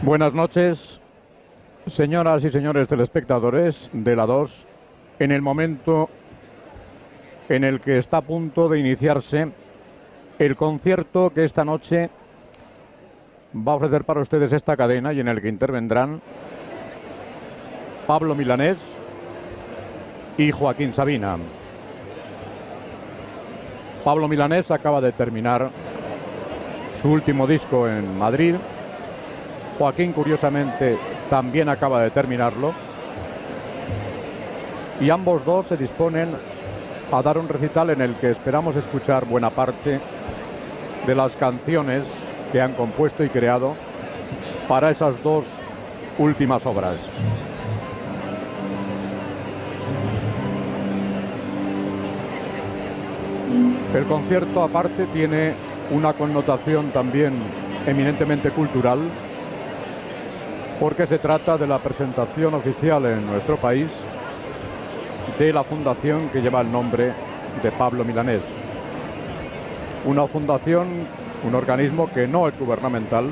Buenas noches, señoras y señores telespectadores de la 2, en el momento en el que está a punto de iniciarse el concierto que esta noche va a ofrecer para ustedes esta cadena y en el que intervendrán Pablo Milanés y Joaquín Sabina. Pablo Milanés acaba de terminar su último disco en Madrid. Joaquín, curiosamente, también acaba de terminarlo. Y ambos dos se disponen a dar un recital en el que esperamos escuchar buena parte de las canciones que han compuesto y creado para esas dos últimas obras. El concierto, aparte, tiene una connotación también eminentemente cultural, porque se trata de la presentación oficial en nuestro país de la fundación que lleva el nombre de Pablo Milanés. Una fundación, un organismo que no es gubernamental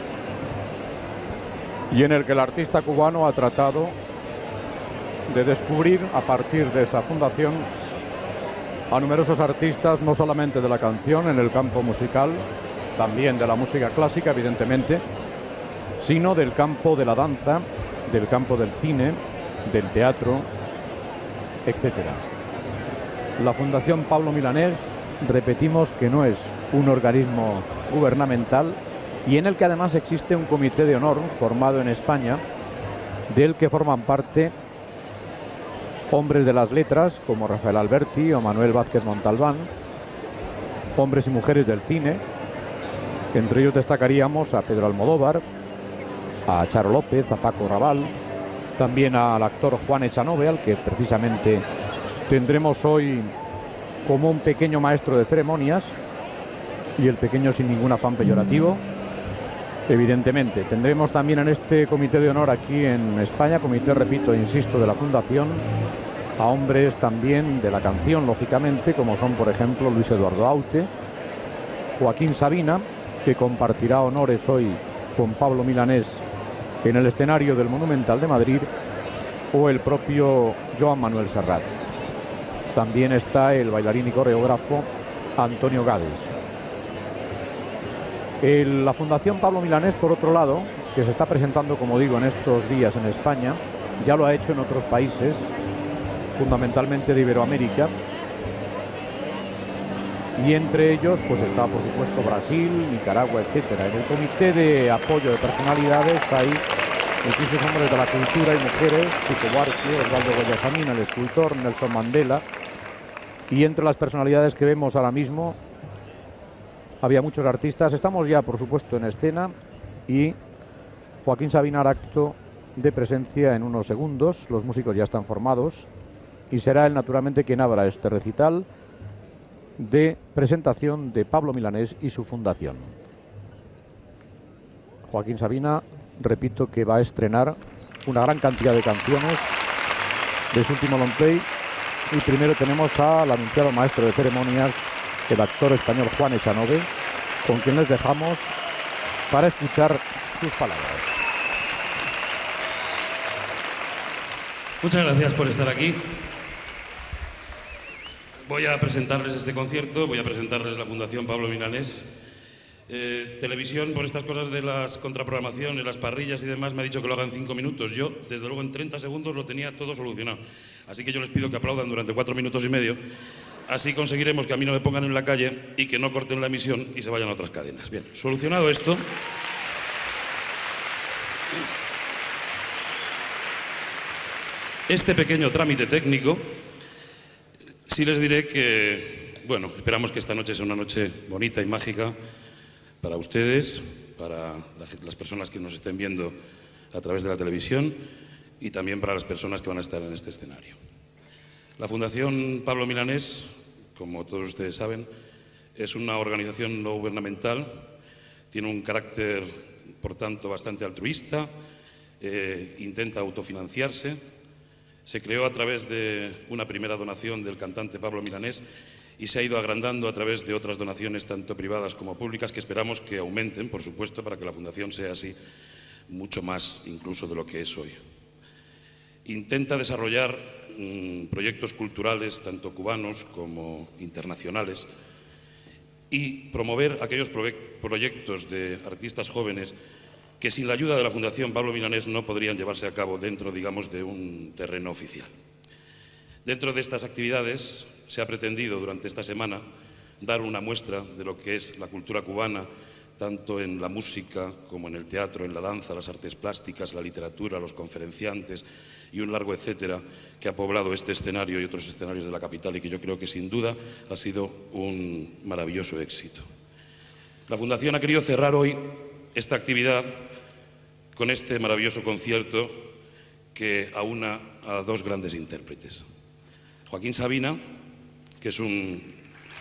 y en el que el artista cubano ha tratado de descubrir a partir de esa fundación a numerosos artistas, no solamente de la canción en el campo musical, también de la música clásica, evidentemente, sino del campo de la danza, del campo del cine, del teatro, etc. La Fundación Pablo Milanés, repetimos que no es un organismo gubernamental y en el que además existe un comité de honor formado en España, del que forman parte hombres de las letras como Rafael Alberti o Manuel Vázquez Montalbán, hombres y mujeres del cine, entre ellos destacaríamos a Pedro Almodóvar, a Charo López, a Paco Raval, también al actor Juan Echanove, al que precisamente tendremos hoy como un pequeño maestro de ceremonias, y el pequeño sin ningún afán peyorativo, evidentemente. Tendremos también en este comité de honor aquí en España, comité, repito, insisto, de la Fundación, a hombres también de la canción, lógicamente, como son, por ejemplo, Luis Eduardo Aute, Joaquín Sabina, que compartirá honores hoy con Pablo Milanés en el escenario del Monumental de Madrid, o el propio Joan Manuel Serrat. También está el bailarín y coreógrafo Antonio Gades. La Fundación Pablo Milanés, por otro lado, que se está presentando, como digo, en estos días en España, ya lo ha hecho en otros países, fundamentalmente de Iberoamérica, y entre ellos pues está, por supuesto, Brasil, Nicaragua, etcétera. En el comité de apoyo de personalidades hay incluso hombres de la cultura y mujeres, Chico Buarque, Osvaldo Guayasamín, el escultor, Nelson Mandela, y entre las personalidades que vemos ahora mismo había muchos artistas. Estamos ya, por supuesto, en escena y Joaquín Sabina hará acto de presencia en unos segundos. Los músicos ya están formados y será él, naturalmente, quien abra este recital de presentación de Pablo Milanés y su fundación. Joaquín Sabina, repito, que va a estrenar una gran cantidad de canciones de su último long play, y primero tenemos al anunciado maestro de ceremonias, el actor español Juan Echanove, con quien les dejamos para escuchar sus palabras. Muchas gracias por estar aquí. Voy a presentarles este concierto, voy a presentarles la Fundación Pablo Milanés. Televisión, por estas cosas de las contraprogramaciones, las parrillas y demás, me ha dicho que lo haga en 5 minutos. Yo, desde luego, en 30 segundos lo tenía todo solucionado. Así que yo les pido que aplaudan durante 4 minutos y medio. Así conseguiremos que a mí no me pongan en la calle y que no corten la emisión y se vayan a otras cadenas. Bien, solucionado esto, este pequeño trámite técnico, sí les diré que, bueno, esperamos que esta noche sea una noche bonita y mágica para ustedes, para las personas que nos estén viendo a través de la televisión y también para las personas que van a estar en este escenario. La Fundación Pablo Milanés, como todos ustedes saben, es una organización no gubernamental, tiene un carácter, por tanto, bastante altruista, intenta autofinanciarse. Se creó a través de una primera donación del cantante Pablo Milanés y se ha ido agrandando a través de otras donaciones, tanto privadas como públicas, que esperamos que aumenten, por supuesto, para que la Fundación sea así mucho más incluso de lo que es hoy. Intenta desarrollar proyectos culturales, tanto cubanos como internacionales, y promover aquellos proyectos de artistas jóvenes que sin la ayuda de la Fundación Pablo Milanés no podrían llevarse a cabo dentro, digamos, de un terreno oficial. Dentro de estas actividades se ha pretendido durante esta semana dar una muestra de lo que es la cultura cubana, tanto en la música como en el teatro, en la danza, las artes plásticas, la literatura, los conferenciantes y un largo etcétera que ha poblado este escenario y otros escenarios de la capital y que yo creo que sin duda ha sido un maravilloso éxito. La Fundación ha querido cerrar hoy esta actividad con este maravilloso concierto que aúna a dos grandes intérpretes. Joaquín Sabina, que es un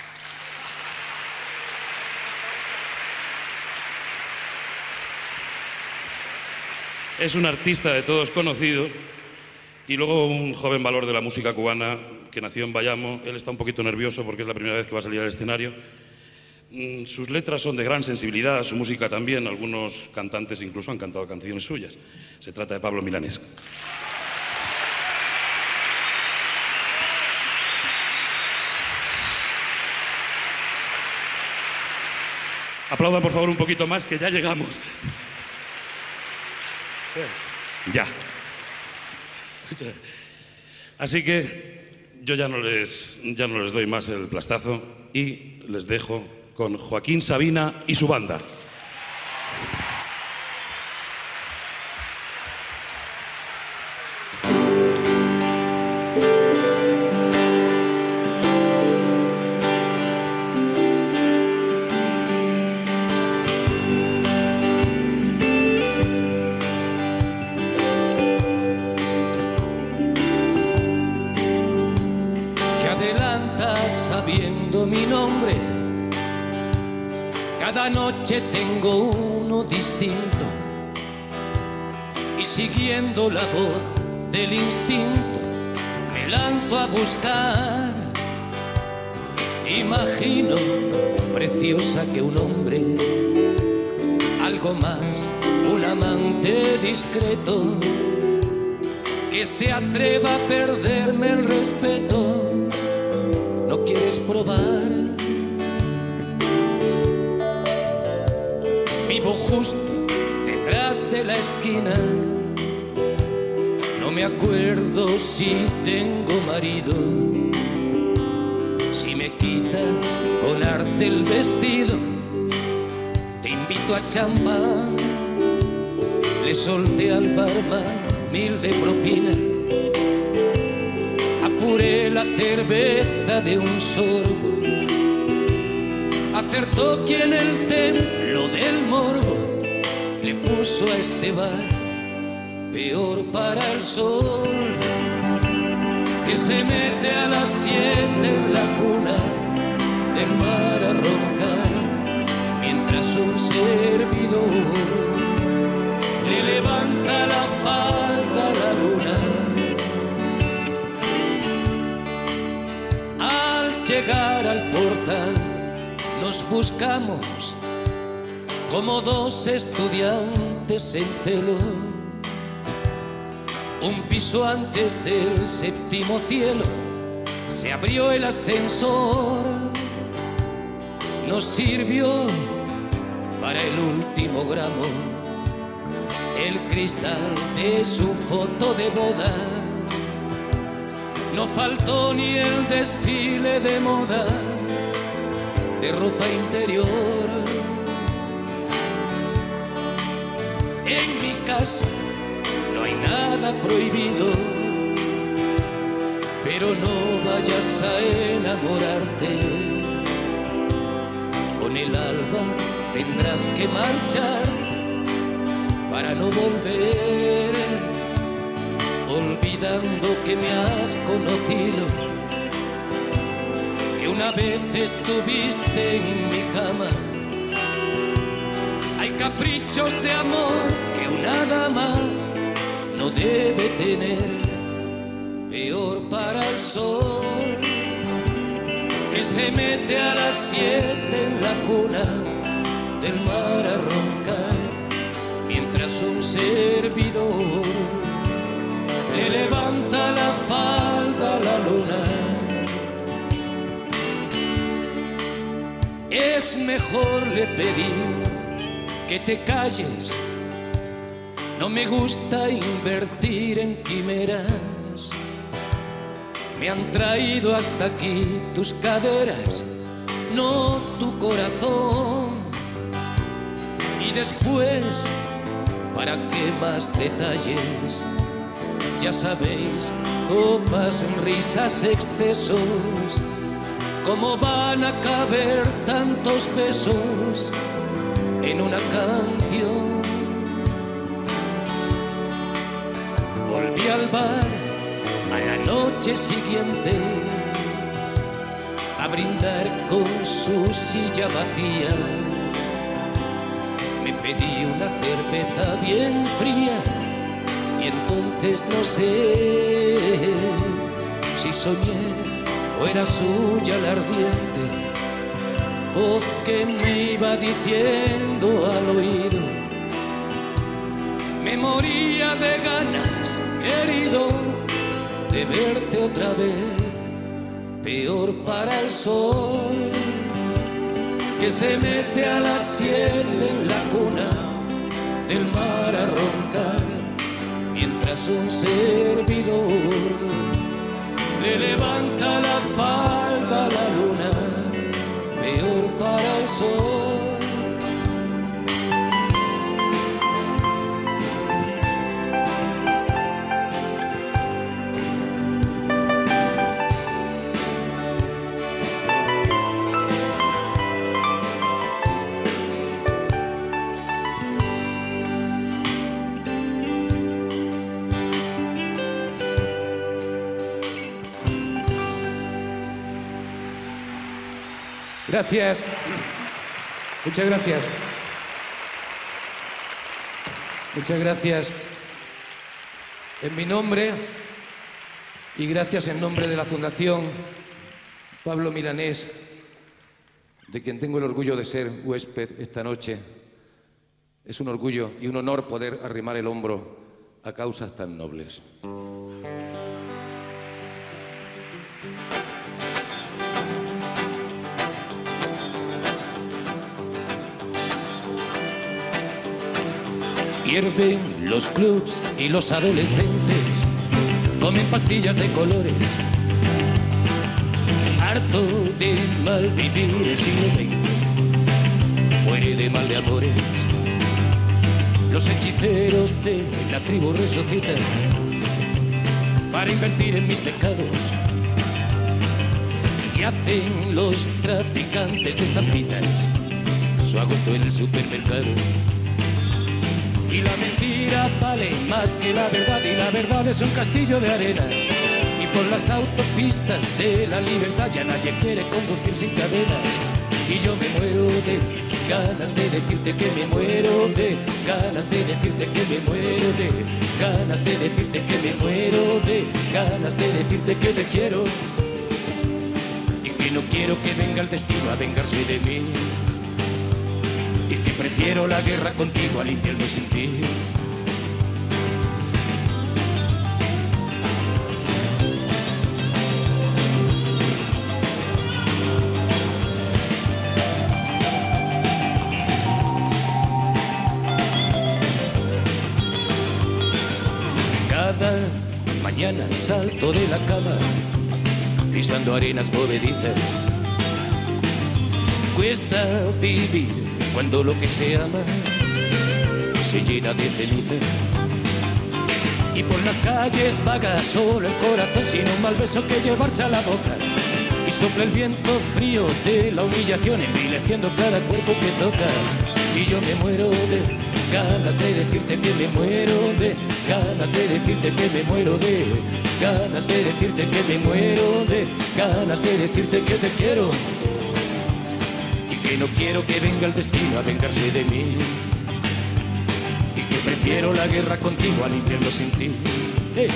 artista de todos conocido, y luego un joven valor de la música cubana que nació en Bayamo. Él está un poquito nervioso porque es la primera vez que va a salir al escenario. Sus letras son de gran sensibilidad, su música también. Algunos cantantes incluso han cantado canciones suyas. Se trata de Pablo Milanés. Aplaudan por favor un poquito más, que ya llegamos. Ya. Así que yo ya no les doy más el plastazo y les dejo con Joaquín Sabina y su banda. Sabiendo mi nombre, cada noche tengo uno distinto, y siguiendo la voz del instinto me lanzo a buscar. Imagino preciosa que un hombre, algo más, un amante discreto, que se atreva a perderme el respeto. ¿No quieres probar? Vivo justo detrás de la esquina. No me acuerdo si tengo marido. Si me quitas con arte el vestido, te invito a champán. Le solté al barman 1000 de propina. Apuré la cerveza de un sorbo. Acertó quien el templo del morbo le puso a este bar peor para el sol, que se mete a las 7 en la cuna del mar a roncar, mientras un servidor le levanta la falda a la luna. Llegar al portal nos buscamos como dos estudiantes en celo. Un piso antes del 7º cielo se abrió el ascensor. Nos sirvió para el último gramo el cristal de su foto de boda. No faltó ni el desfile de moda de ropa interior. En mi casa no hay nada prohibido, pero no vayas a enamorarte. Con el alba tendrás que marchar para no volver, olvidando que me has conocido, que una vez estuviste en mi cama. Hay caprichos de amor que una dama no debe tener, peor para el sol, que se mete a las 7 en la cuna del mar a roncar, mientras un servidor le levanta la falda a la luna. Es mejor, le pedí, que te calles. No me gusta invertir en quimeras. Me han traído hasta aquí tus caderas, no tu corazón. Y después, ¿para qué más detalles? Ya sabéis, copas, risas, excesos. ¿Cómo van a caber tantos besos en una canción? Volví al bar a la noche siguiente a brindar con su silla vacía. Me pedí una cerveza bien fría y entonces no sé si soñé o era suya la ardiente voz que me iba diciendo al oído. Me moría de ganas, querido, de verte otra vez. Peor para el sol que se mete a las 7 en la cuna del mar a roncar, mientras un servidor le levanta la falda a la luna. Peor para el sol. Gracias. Muchas gracias. Muchas gracias. En mi nombre y gracias en nombre de la Fundación Pablo Milanés, de quien tengo el orgullo de ser huésped esta noche. Es un orgullo y un honor poder arrimar el hombro a causas tan nobles. Hierven los clubs y los adolescentes comen pastillas de colores. Harto de mal vivir el siglo XX, muere de mal de amores. Los hechiceros de la tribu resucitan para invertir en mis pecados. Y hacen los traficantes de estampitas su agosto en el supermercado. Y la mentira vale más que la verdad, y la verdad es un castillo de arena. Y por las autopistas de la libertad ya nadie quiere conducir sin cadenas. Y yo me muero de ganas de decirte que me muero, de ganas de decirte que me muero, de ganas de decirte que me muero, de ganas de decirte que te quiero. Y que no quiero que venga el destino a vengarse de mí. Y que prefiero la guerra contigo al infierno sin ti. Cada mañana salto de la cama pisando arenas movedizas. Cuesta vivir cuando lo que se ama se llena de felices. Y por las calles vaga solo el corazón sin un mal beso que llevarse a la boca. Y sopla el viento frío de la humillación envileciendo cada cuerpo que toca. Y yo me muero de ganas de decirte que me muero, de ganas de decirte que me muero, de ganas de decirte que me muero, de ganas de decirte que te quiero. Que no quiero que venga el destino a vengarse de mí. Y que prefiero la guerra contigo al infierno sin ti. ¡Hey!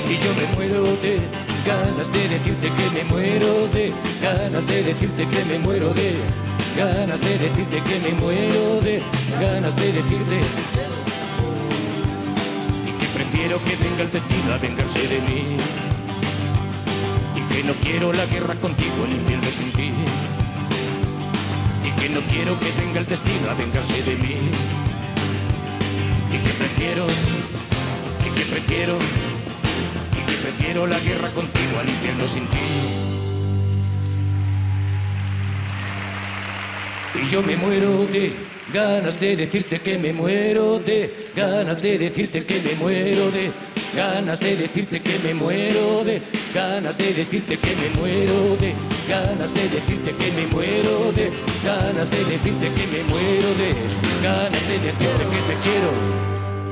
Y yo me muero de ganas de decirte que me muero de ganas de decirte que me muero de ganas de decirte que me muero de ganas de decirte. Y que prefiero que venga el destino a vengarse de mí. Y que no quiero la guerra contigo ni invierno sin ti. Y que no quiero que venga el destino a vengarse de mí. Y que prefiero la guerra contigo al invierno sin ti. Y yo me muero de ganas de decirte que me muero de ganas de decirte que me muero de ganas de decirte que me muero de ganas de decirte que me muero de ganas de decirte que me muero de ganas de decirte que me muero de ganas de decirte que te quiero.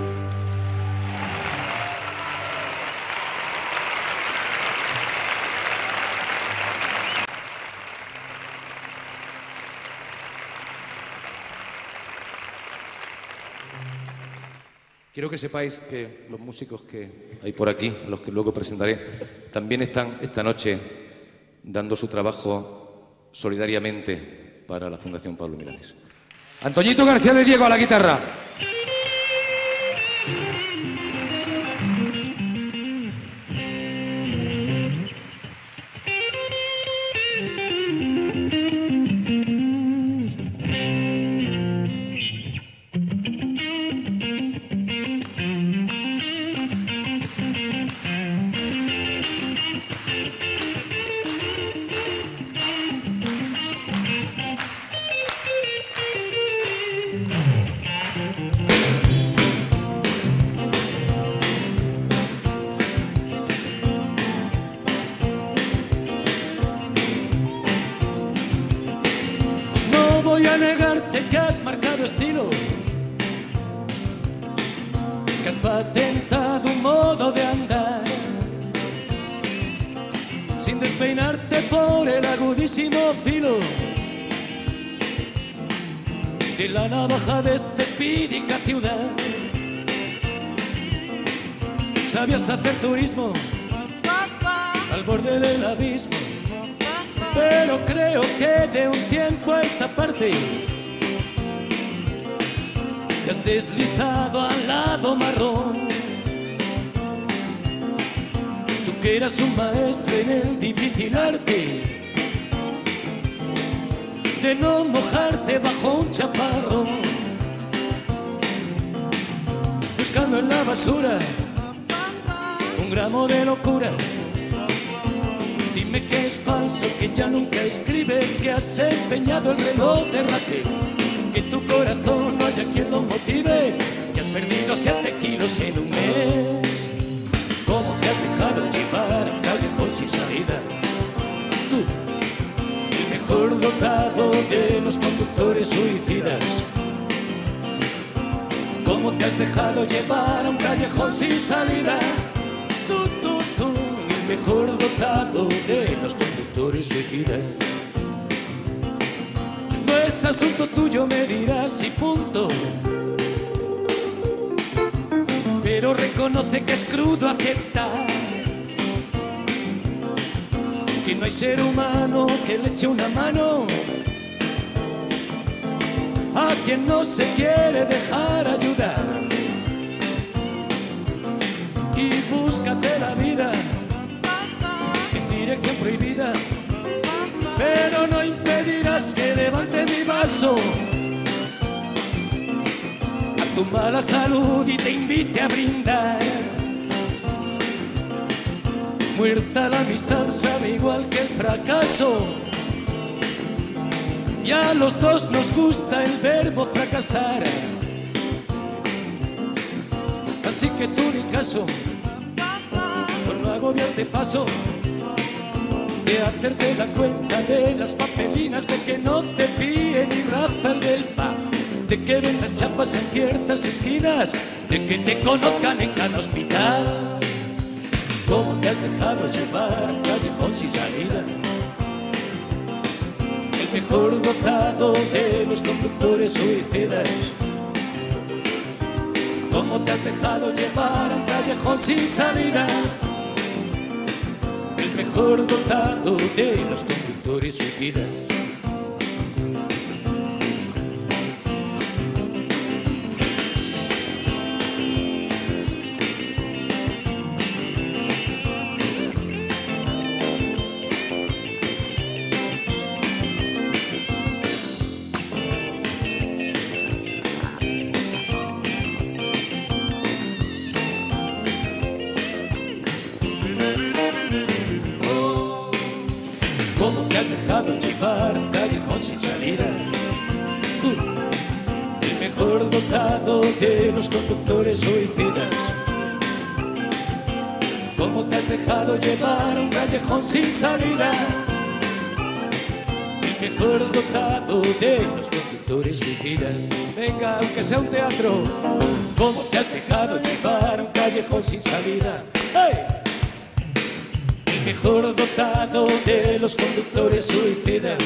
Quiero que sepáis que los músicos que hay por aquí, a los que luego presentaré, también están esta noche dando su trabajo solidariamente para la Fundación Pablo Milanés. Antoñito García de Diego a la guitarra. Voy a negarte que has marcado estilo, que has patentado un modo de andar, sin despeinarte por el agudísimo filo de la navaja de esta espídica ciudad. Sabías hacer turismo al borde del abismo, pero creo que de un tiempo a esta parte te has deslizado al lado marrón. Tú que eras un maestro en el difícil arte de no mojarte bajo un chaparrón, buscando en la basura un gramo de locura. Dime que es falso, que ya nunca escribes, que has empeñado el reloj de raquel, que tu corazón no haya quien lo motive, que has perdido 7 kilos en un mes. ¿Cómo te has dejado llevar a un callejón sin salida? Tú, el mejor dotado de los conductores suicidas. ¿Cómo te has dejado llevar a un callejón sin salida? Tú, el mejor dotado de los conductores suicidas. No es asunto tuyo, me dirás y punto, pero reconoce que es crudo aceptar que no hay ser humano que le eche una mano a quien no se quiere dejar ayudar. Y búscate la vida en dirección prohibida, pero no impedirás que levante mi vaso a tu mala salud y te invite a brindar. Muerta la amistad sabe igual que el fracaso, y a los dos nos gusta el verbo fracasar. Así que tú ni caso, por no agobiarte paso de hacerte la cuenta de las papelinas, de que no te fíe ni Rafael del Pa, de que vendas chapas en ciertas esquinas, de que te conozcan en cada hospital. ¿Cómo te has dejado llevar a un callejón sin salida? El mejor dotado de los conductores suicidas. ¿Cómo te has dejado llevar a un callejón sin salida? mejor dotado de los conductores suicidas. ¿Cómo te has dejado llevar a un callejón sin salida? Tú, el mejor dotado de los conductores suicidas. ¿Cómo te has dejado llevar a un callejón sin salida? El mejor dotado de los conductores suicidas. Venga, aunque sea un teatro. ¿Cómo te has dejado llevar a un callejón sin salida? ¡Hey! Mejor dotado de los conductores suicidas.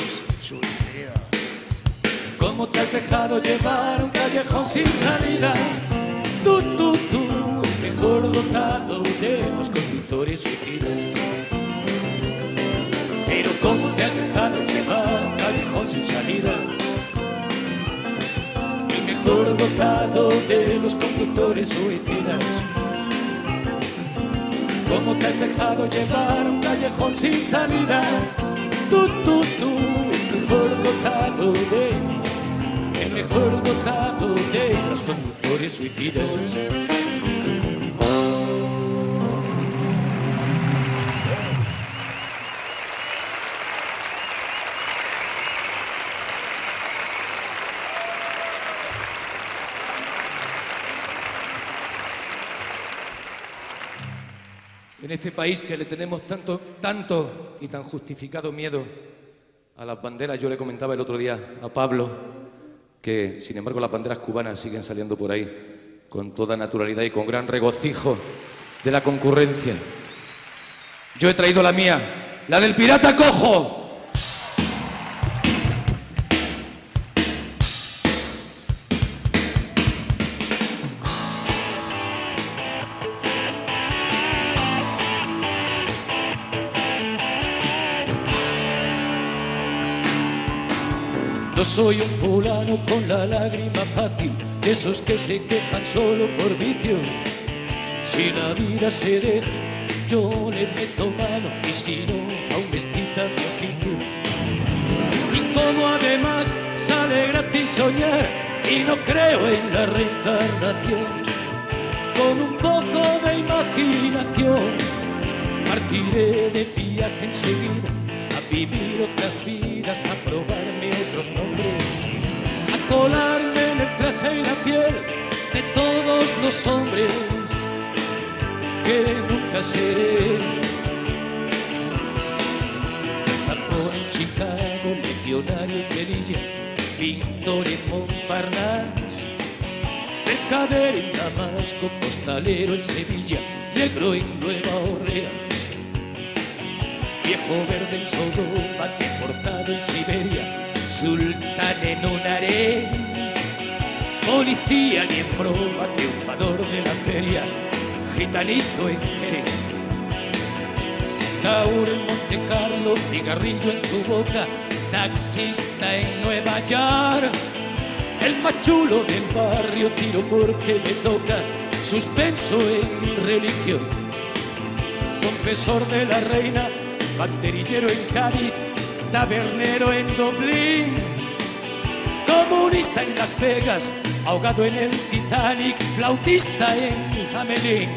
¿Cómo te has dejado llevar a un callejón sin salida? Tú, mejor dotado de los conductores suicidas. Pero ¿cómo te has dejado llevar a un callejón sin salida? El mejor dotado de los conductores suicidas. ¿Cómo te has dejado llevar a un callejón sin salida? Tú, el mejor dotado de los conductores suicidas. En este país que le tenemos tanto y tan justificado miedo a las banderas, yo le comentaba el otro día a Pablo que, sin embargo, las banderas cubanas siguen saliendo por ahí con toda naturalidad y con gran regocijo de la concurrencia. Yo he traído la mía, la del pirata cojo. Yo soy un fulano con la lágrima fácil, de esos que se quejan solo por vicio. Si la vida se deja, yo le meto mano, y si no, aún vestita mi oficio. Y como además sale gratis soñar, y no creo en la reencarnación, con un poco de imaginación partiré de viaje enseguida, a vivir otras vidas, a probarme otros nombres, a colarme en el traje y la piel de todos los hombres que nunca seré. Tampón en Chicago, legionario en Melilla, pintor en Montparnasse, mercader en Damasco, postalero en Sevilla, negro en Nueva Orleans, viejo verde en Sodoma, deportado en Siberia, sultán en un harén, policía ni en broma, triunfador de la feria, gitanito en Jerez, taur en Monte Carlo, cigarrillo en tu boca, taxista en Nueva York, el más chulo del barrio, tiro porque me toca, suspenso en mi religión, confesor de la reina, banderillero en Cádiz, tabernero en Dublín, comunista en Las Vegas, ahogado en el Titanic, flautista en Hamelin.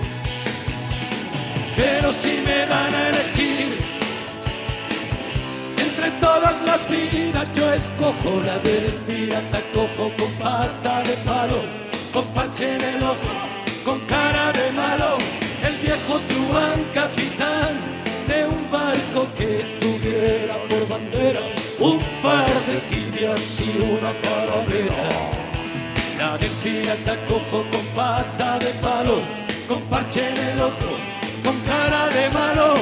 Pero si me van a elegir entre todas las vidas, yo escojo la del pirata cojo, con pata de palo, con parche en el ojo, con cara de malo, el viejo truán capitán de un barco que tuviera por bandera un par de tibias y una calavera. La del pirata cojo, con pata de palo, con parche en el ojo, con cara de malo.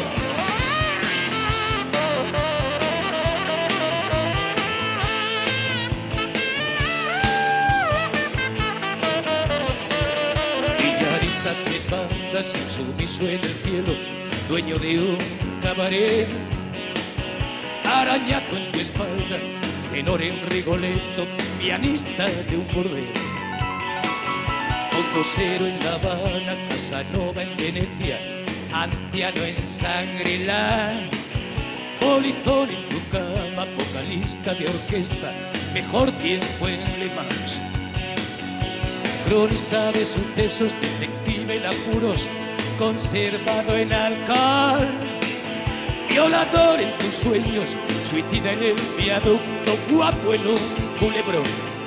Villarista, tres bandas, insumiso en el cielo, dueño de un cabaret. Arañazo en tu espalda, tenor en Rigoletto, pianista de un burdel. Condosero en La Habana, Casanova en Venecia, anciano en Shangri-La. Polizón en tu cama, vocalista de orquesta, mejor tiempo en Le Mans. Cronista de sucesos, detective en apuros, conservado en alcohol. Violador en tus sueños, suicida en el viaducto, guapo en un culebrón.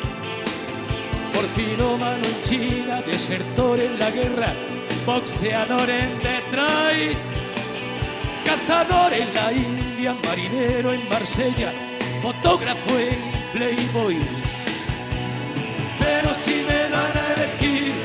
Porfinómano en China, desertor en la guerra, boxeador en Detroit. Cazador en la India, marinero en Marsella, fotógrafo en Playboy. Pero si me dan a elegir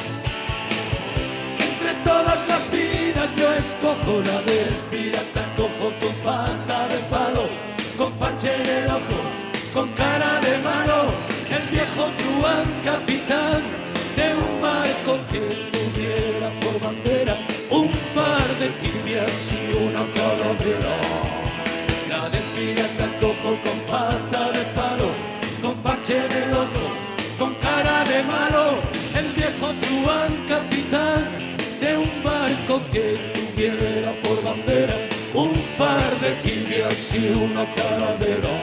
entre todas las vidas, yo escojo la del pirata cojo con pata de palo, con parche en el ojo, con cara de malo. El viejo truán capitán de un barco que tuviera por bandera un par de tibias y una calavera. La del pirata cojo con pata de palo, con parche en el ojo, con cara de malo. El viejo truán capitán de un barco que tuviera por bandera un par de tibias y una calavera.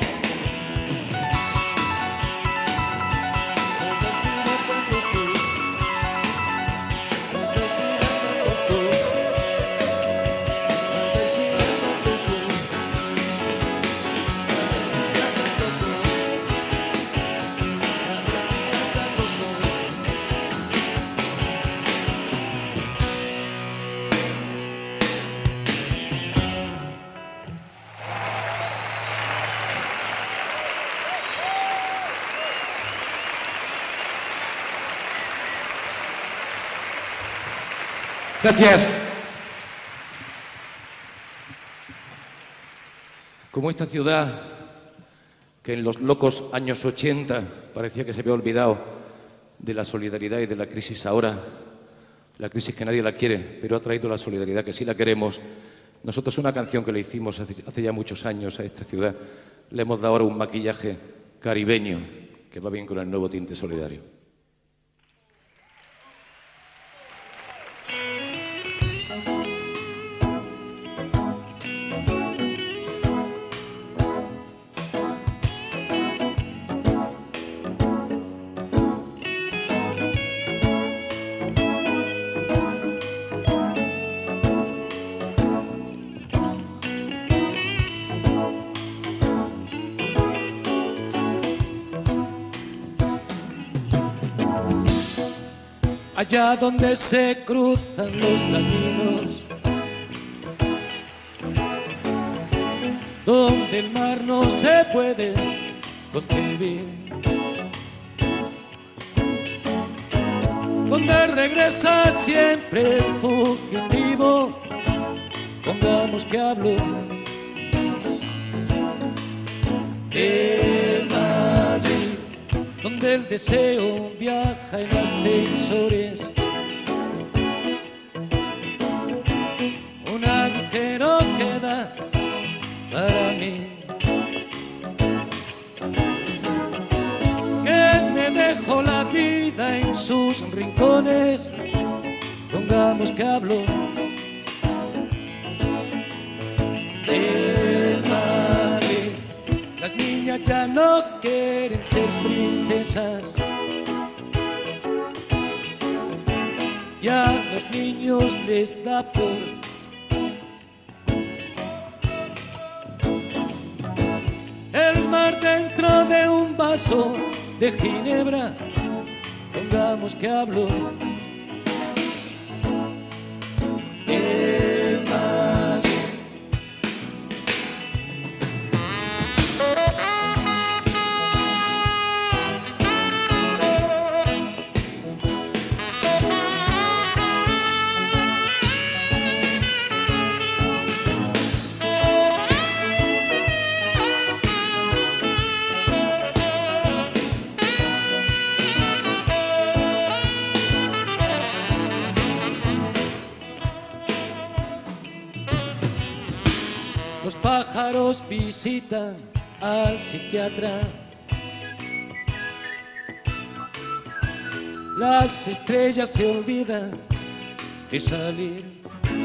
Gracias. Como esta ciudad, que en los locos años 80 parecía que se había olvidado de la solidaridad y de la crisis ahora, la crisis que nadie la quiere, pero ha traído la solidaridad que sí la queremos. Nosotros una canción que le hicimos hace ya muchos años a esta ciudad, le hemos dado ahora un maquillaje caribeño que va bien con el nuevo tinte solidario. Allá donde se cruzan los caminos, donde el mar no se puede concebir, donde regresa siempre el fugitivo, pongamos que hablo de Madrid, donde el deseo viaja en ascensores, un agujero queda para mí, que me dejó la vida en sus rincones, pongamos que hablo de Madrid. Las niñas ya no quieren ser princesas, y a los niños les da por el mar dentro de un vaso de ginebra, pongamos que hablo de Madrid. Los pájaros visitan al psiquiatra. Las estrellas se olvidan de salir.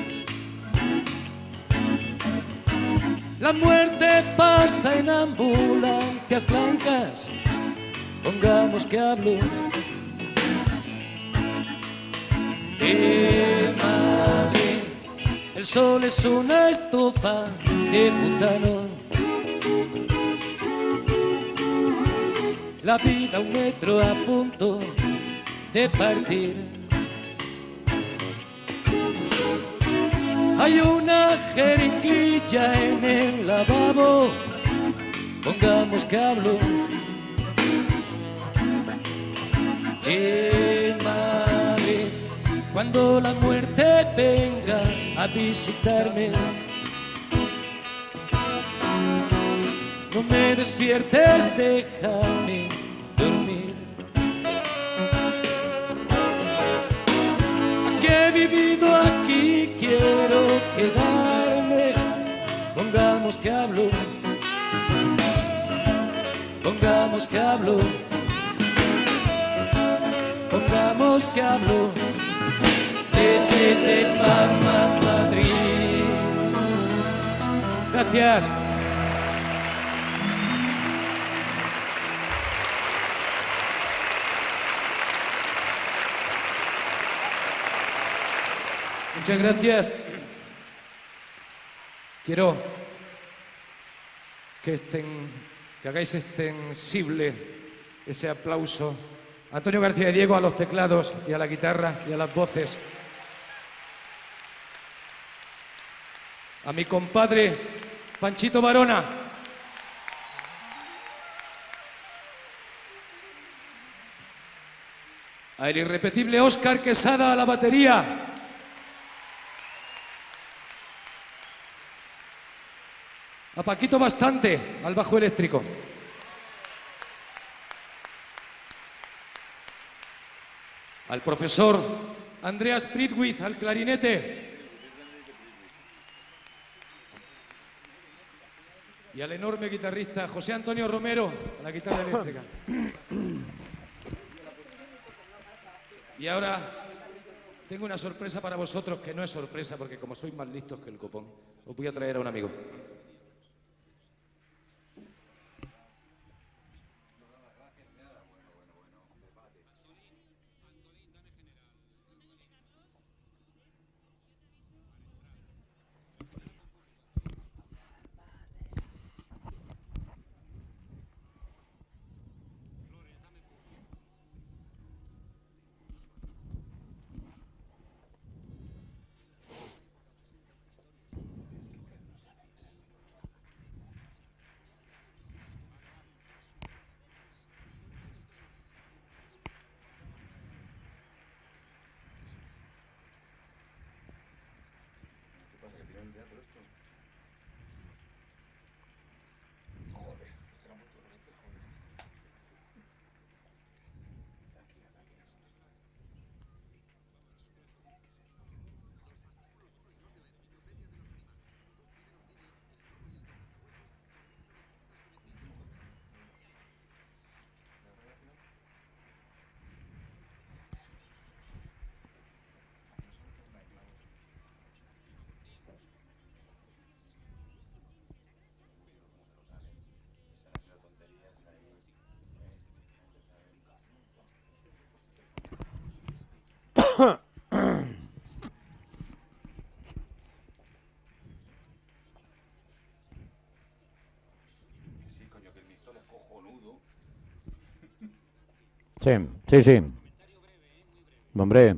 La muerte pasa en ambulancias blancas. Pongamos que hablo de Madrid. El sol es una estufa de butano. La vida un metro a punto de partir. Hay una jeringuilla en el lavabo. Pongamos que hablo de Madrid. Cuando la muerte venga a visitarme, no me despiertes, déjame dormir. Aquí he vivido, aquí quiero quedarme. Pongamos que hablo, pongamos que hablo, pongamos que hablo de Mama Madrid. Gracias. Muchas gracias. Quiero que hagáis extensible ese aplauso a Antonio García de Diego, a los teclados y a la guitarra y a las voces. A mi compadre Panchito Varona. A el irrepetible Óscar Quesada a la batería. A Paquito Bastante al bajo eléctrico. Al profesor Andreas Pritwitz al clarinete. Y al enorme guitarrista José Antonio Romero a la guitarra eléctrica. Y ahora tengo una sorpresa para vosotros, que no es sorpresa porque como sois más listos que el copón, os voy a traer a un amigo. Sí, sí, sí. Hombre.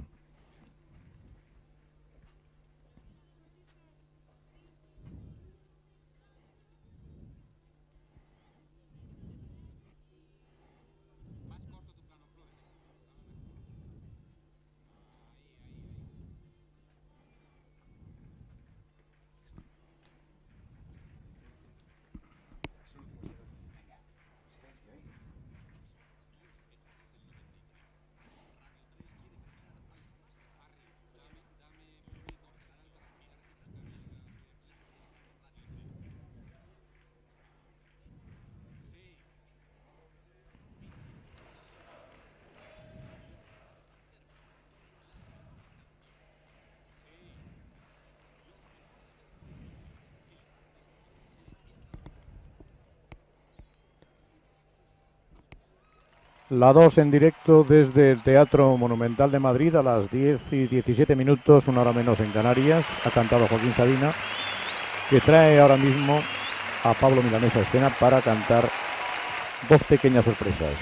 La 2 en directo desde el Teatro Monumental de Madrid a las 10:17, una hora menos en Canarias. Ha cantado Joaquín Sabina, que trae ahora mismo a Pablo Milanés a escena para cantar dos pequeñas sorpresas.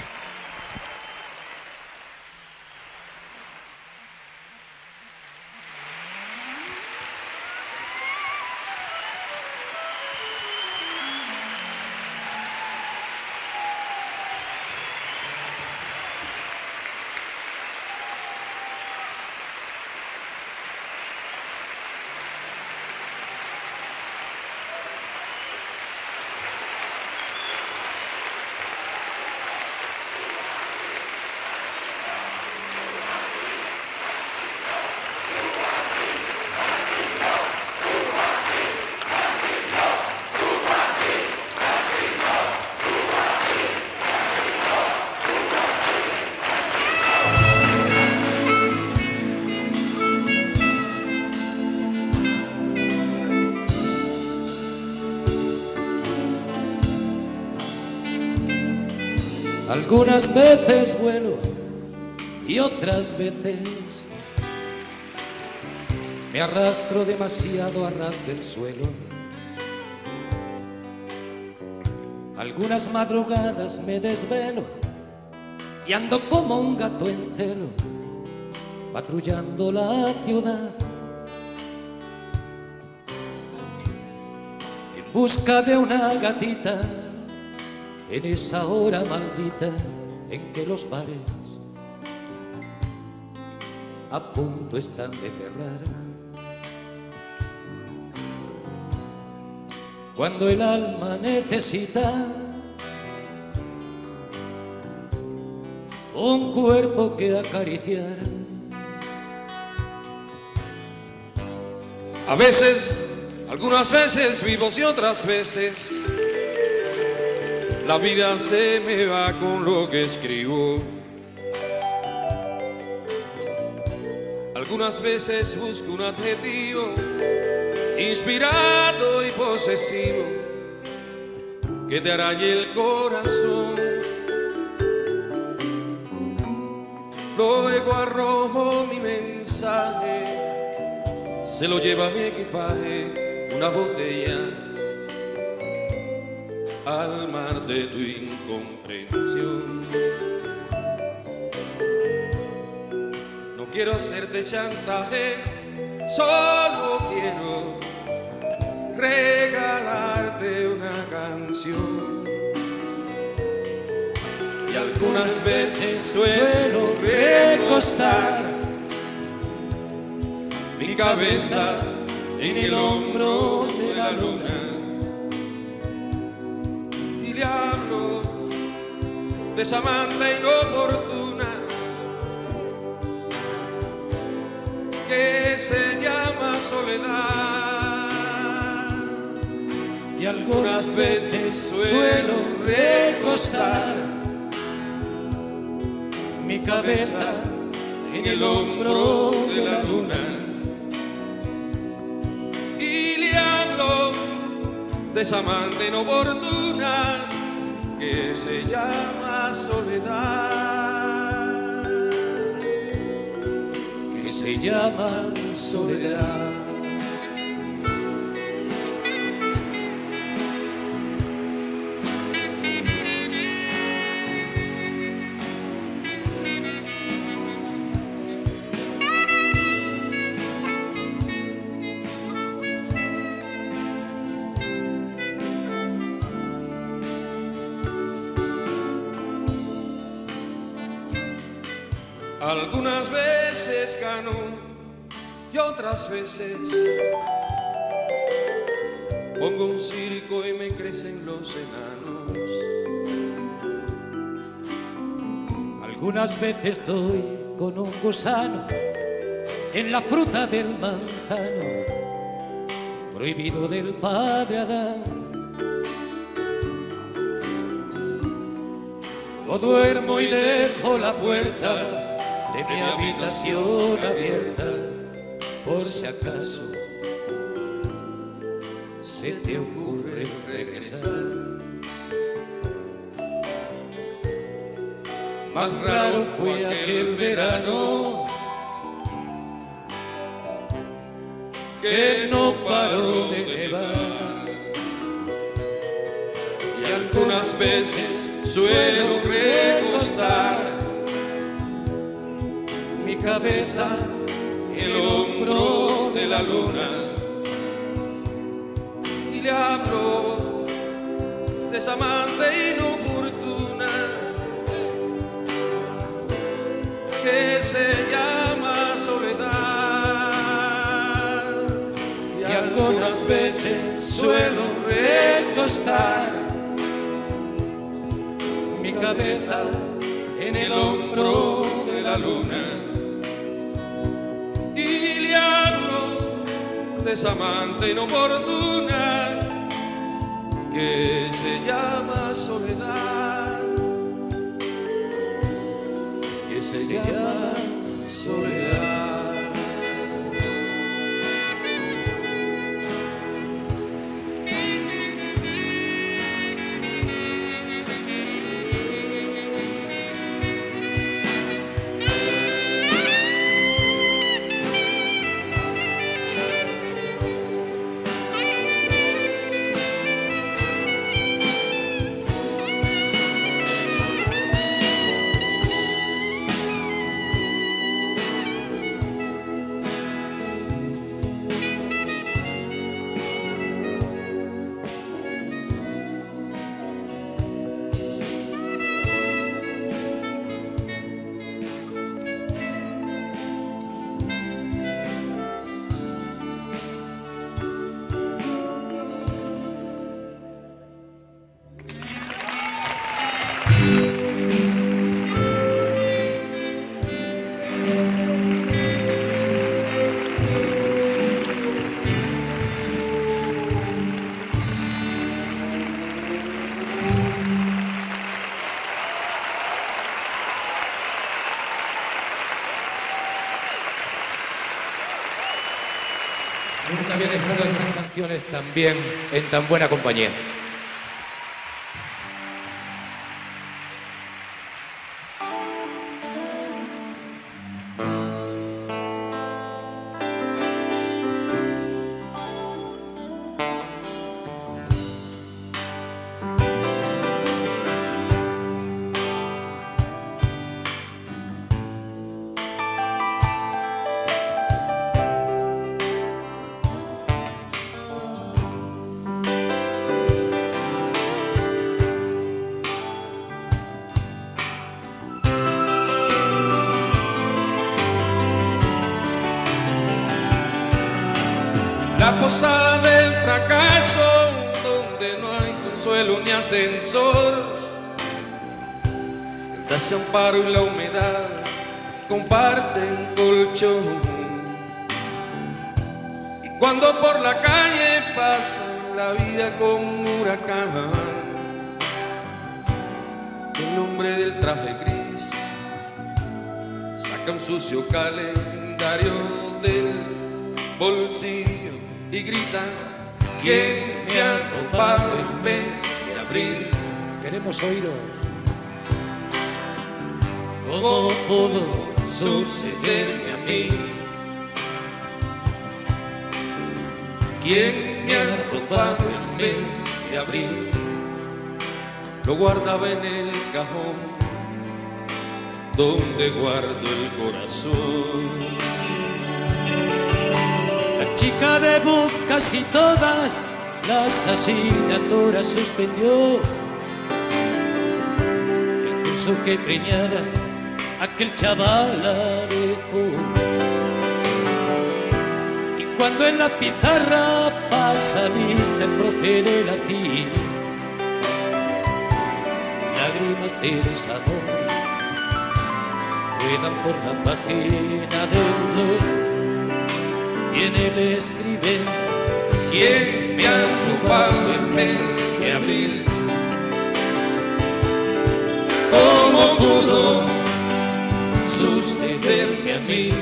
Algunas veces vuelo y otras veces me arrastro demasiado a ras del suelo. Algunas madrugadas me desvelo y ando como un gato en celo, patrullando la ciudad en busca de una gatita. En esa hora maldita en que los bares a punto están de cerrar, cuando el alma necesita un cuerpo que acariciar. A veces, algunas veces vivos y otras veces la vida se me va con lo que escribo. Algunas veces busco un adjetivo inspirado y posesivo que te arañe el corazón. Luego arrojo mi mensaje, se lo lleva mi equipaje, una botella al mar de tu incomprensión. No quiero hacerte chantaje, solo quiero regalarte una canción. Y algunas veces suelo recostar mi cabeza en el hombro de la luna y le hablo de esa amante inoportuna que se llama soledad. Y algunas veces suelo recostar mi cabeza en el hombro de la luna y le hablo de esa amante inoportuna que se llama soledad, que se llama soledad. Algunas veces gano y otras veces pongo un circo y me crecen los enanos. Algunas veces doy con un gusano en la fruta del manzano prohibido del padre Adán. O duermo y dejo la puerta de mi habitación abierta por si acaso se te ocurre regresar. más raro fue aquel verano que no paró de nevar. Y algunas veces suelo recostar mi cabeza en el hombro de la luna y le hablo de esa amante inoportuna que se llama soledad. Y algunas veces suelo recostar mi cabeza en el hombro de la luna y le hablo de esa amante inoportuna que se llama soledad, que se llama soledad. Nunca habían estado estas canciones tan bien, en tan buena compañía. La posada del fracaso, donde no hay consuelo ni ascensor. El desamparo y la humedad comparten colchón. Y cuando por la calle pasa la vida con un huracán, el hombre del traje gris saca un sucio calendario del bolsillo y grita: ¿quién me ha robado el mes de abril? Queremos oíros. ¿Cómo pudo sucederme a mí? ¿Quién me ha robado el mes de abril? Lo guardaba en el cajón donde guardo el corazón. La chica de Bud casi todas las asignaturas suspendió. El curso que preñada aquel chaval la dejó. Y cuando en la pizarra pasa lista el profe de latín, lágrimas de desamor ruedan por la página del blog. Y en él escribe: ¿quién me ha robado el mes de abril? ¿Cómo pudo sucederme a mí?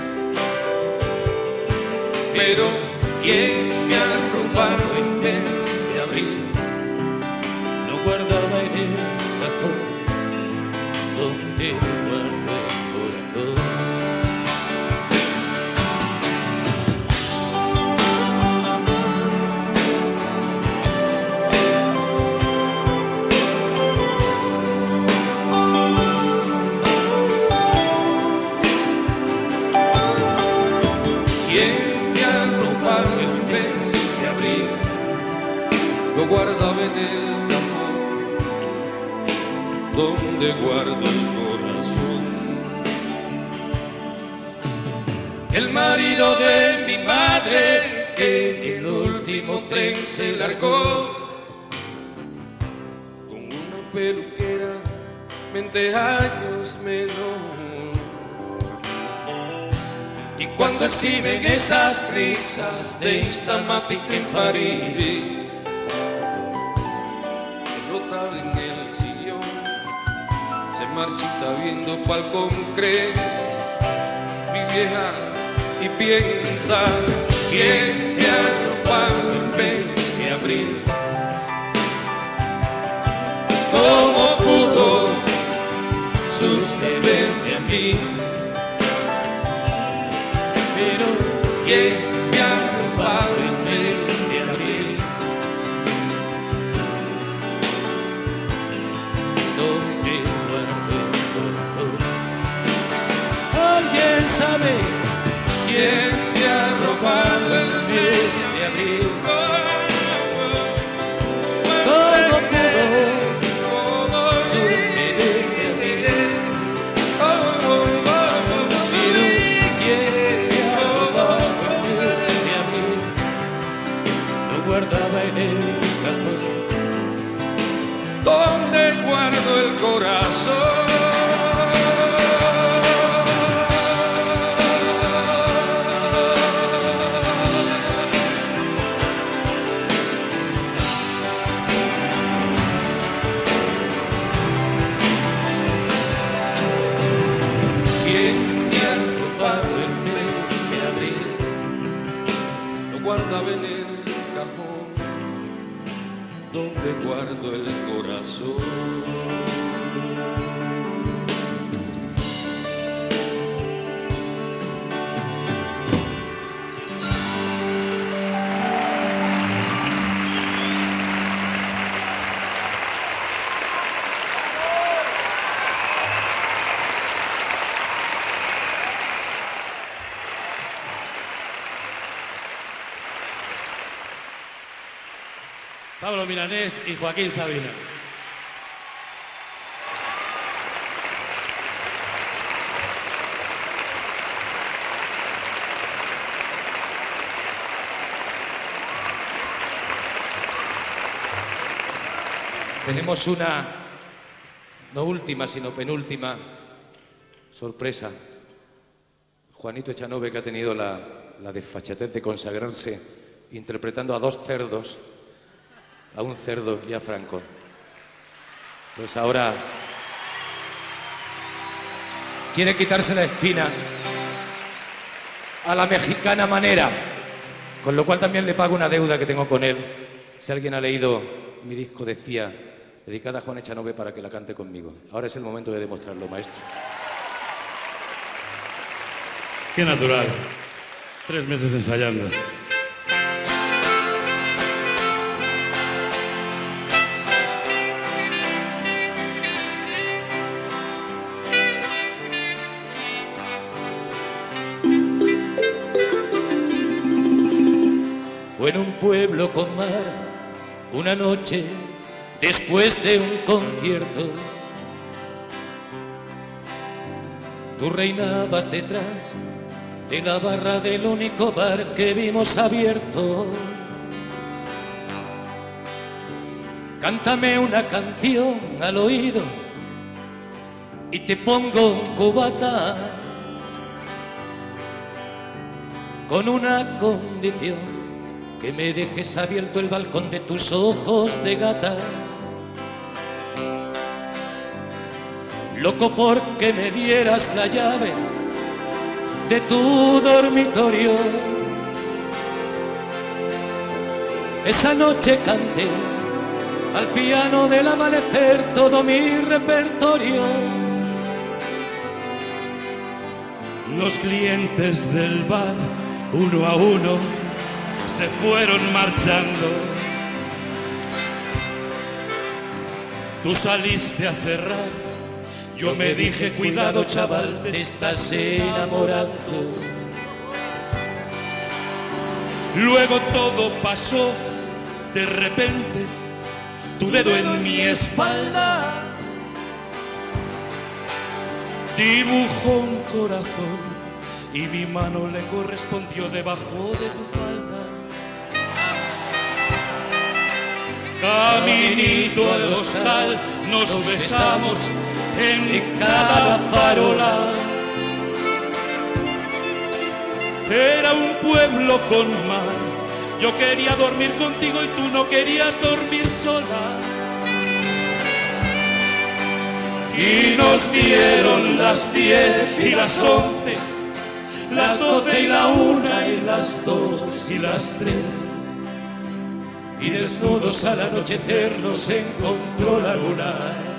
Pero ¿quién me ha robado el mes de abril? Lo guardaba en el cajón donde donde guardo el corazón. Quien me arropaba el mes de abril, lo guardaba en el cajón donde guardo el corazón. El marido de mi madre, que en el último tren se largó, con una peluquera 20 años menor. Y cuando exhiben esas risas de Instamatic en París, rota en el sillón, se marchita viendo Falcón Crest, mi vieja, y piensa, ¿quién me ha robado el mes de abril? ¿Cómo pudo sucederme a mí? Pero ¿quién me ha robado el mes de abril? Donde guardo el corazón. ¿Alguien sabe ¿Quién me ha robado el mes de abril? cómo pudo sucederme a mí? Pero ¿quién me ha robado el mes de abril? Lo guardaba en el cajón. ¿Dónde guardo el corazón? ¿Quién me ha robado el mes de abril? Lo guardaba en el cajón donde guardo el corazón. Pablo Milanés y Joaquín Sabina. Tenemos una, no última, sino penúltima sorpresa. Juanito Echanove, que ha tenido la desfachatez de consagrarse interpretando a dos cerdos, a un cerdo y a Franco. Pues ahora quiere quitarse la espina a la mexicana manera, con lo cual también le pago una deuda que tengo con él. Si alguien ha leído mi disco, decía, dedicada a Juan Echanove para que la cante conmigo. Ahora es el momento de demostrarlo, maestro. Qué natural. 3 meses ensayando. Fue en un pueblo con mar, una noche después de un concierto. Tú reinabas detrás de la barra del único bar que vimos abierto. Cántame una canción al oído y te pongo un cubata, con una condición: que me dejes abierto el balcón de tus ojos de gata. Loco porque me dieras la llave de tu dormitorio. Esa noche canté al piano del amanecer todo mi repertorio. Los clientes del bar, uno a uno, se fueron marchando. Tú saliste a cerrar, yo me dije, cuidado chaval, te estás enamorando. Luego todo pasó, de repente, tu dedo en mi espalda dibujó un corazón y mi mano le correspondió debajo de tu falda. Caminito al hostal nos besamos en cada farola. Era un pueblo con mar. Yo quería dormir contigo y tú no querías dormir sola. Y nos dieron las 10 y las 11, las 12 y la 1 y las 2 y las 3. Y desnudos al anochecer nos encontró la luna.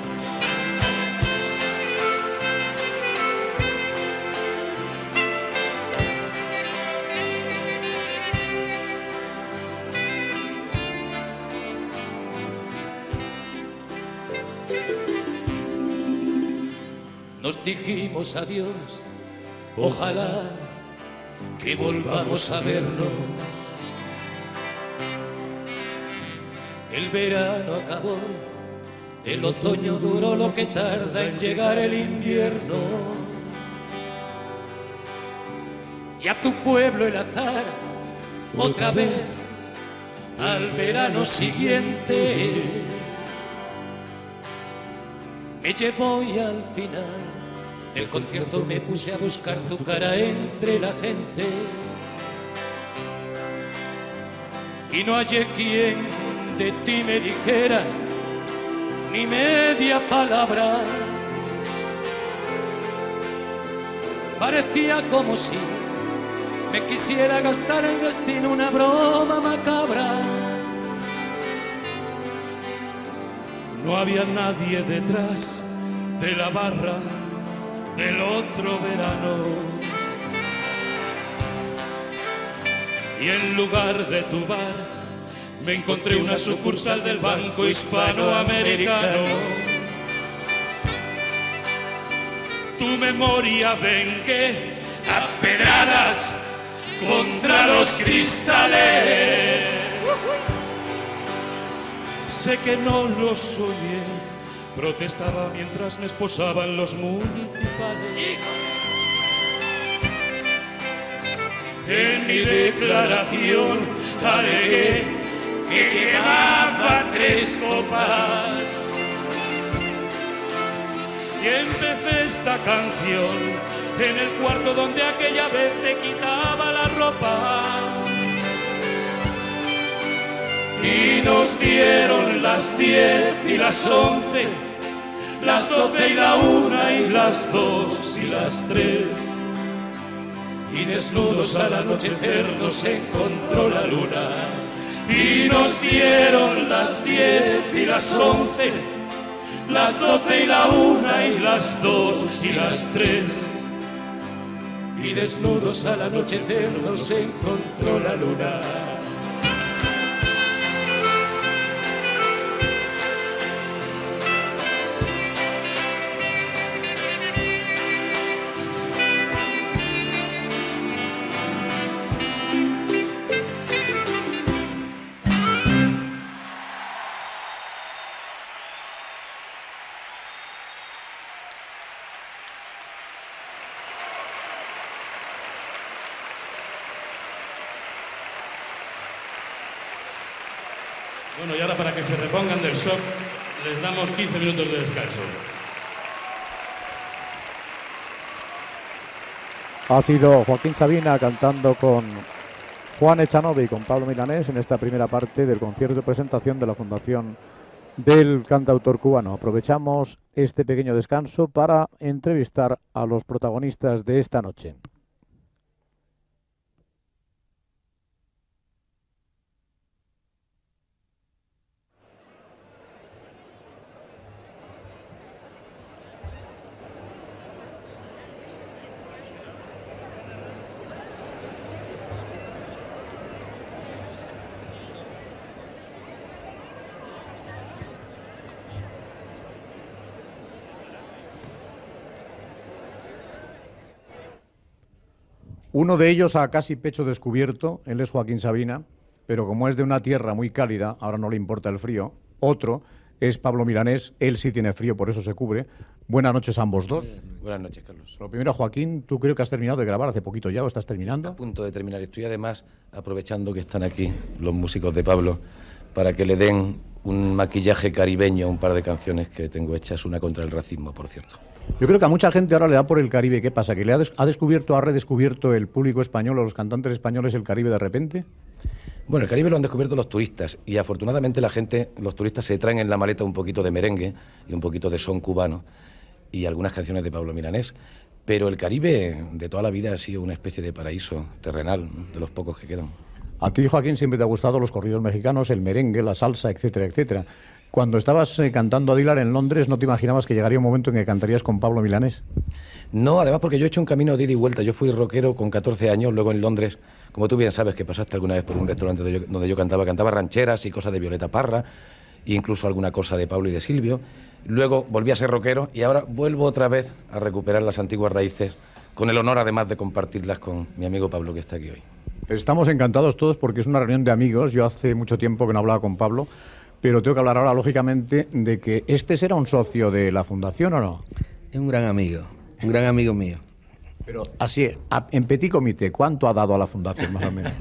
Nos dijimos adiós, ojalá que volvamos a vernos. El verano acabó, el otoño duró lo que tarda en llegar el invierno. Y a tu pueblo el azar, otra vez, al verano siguiente, me llevó y al final del concierto me puse a buscar tu cara entre la gente. Y no hallé quien de ti me dijera ni media palabra. Parecía como si me quisiera gastar el destino una broma macabra. No había nadie detrás de la barra del otro verano. Y en lugar de tu bar me encontré una sucursal del Banco Hispanoamericano. Tu memoria vengué a pedradas contra los cristales. Sé que no lo soñé, protestaba mientras me esposaban los municipales. En mi declaración alegué que llevaba 3 copas y empecé esta canción en el cuarto donde aquella vez te quitaba la ropa. Y nos dieron las 10 y las 11, las 12 y la 1 y las 2 y las 3. Y desnudos al anochecer nos encontró la luna. Y nos dieron las 10 y las 11, las 12 y la 1 y las 2 y las 3. Y desnudos al anochecer nos encontró la luna. Bueno, y ahora para que se repongan del shock, les damos 15 minutos de descanso. Ha sido Joaquín Sabina cantando con Juan Echanove y con Pablo Milanés en esta primera parte del concierto de presentación de la Fundación del Cantautor Cubano. Aprovechamos este pequeño descanso para entrevistar a los protagonistas de esta noche. Uno de ellos a casi pecho descubierto, él es Joaquín Sabina, pero como es de una tierra muy cálida, ahora no le importa el frío. Otro es Pablo Milanés, él sí tiene frío, por eso se cubre. Buenas noches a ambos dos. Buenas noches, Carlos. Lo primero, Joaquín, tú creo que has terminado de grabar hace poquito ya, ¿o estás terminando? A punto de terminar. Estoy además aprovechando que están aquí los músicos de Pablo para que le den un maquillaje caribeño a un par de canciones que tengo hechas, una contra el racismo, por cierto. Yo creo que a mucha gente ahora le da por el Caribe. ¿Qué pasa? ¿Que le ha descubierto, ha redescubierto el público español o los cantantes españoles el Caribe de repente? Bueno, el Caribe lo han descubierto los turistas y afortunadamente los turistas se traen en la maleta un poquito de merengue y un poquito de son cubano y algunas canciones de Pablo Milanés. Pero el Caribe de toda la vida ha sido una especie de paraíso terrenal, de los pocos que quedan. A ti, Joaquín, siempre te ha gustado los corridos mexicanos, el merengue, la salsa, etcétera, etcétera. Cuando estabas cantando a Dilar en Londres, ¿no te imaginabas que llegaría un momento en que cantarías con Pablo Milanés? No, además porque yo he hecho un camino de ida y vuelta. Yo fui rockero con 14 años, luego en Londres, como tú bien sabes que pasaste alguna vez por un restaurante donde yo cantaba rancheras y cosas de Violeta Parra, e incluso alguna cosa de Pablo y de Silvio. Luego volví a ser rockero y ahora vuelvo otra vez a recuperar las antiguas raíces, con el honor además de compartirlas con mi amigo Pablo, que está aquí hoy. Estamos encantados todos porque es una reunión de amigos. Yo hace mucho tiempo que no hablaba con Pablo, pero tengo que hablar ahora, lógicamente, de que este será un socio de la Fundación, ¿o no? Es un gran amigo mío. Pero así, en petit comité, ¿cuánto ha dado a la Fundación, más o menos?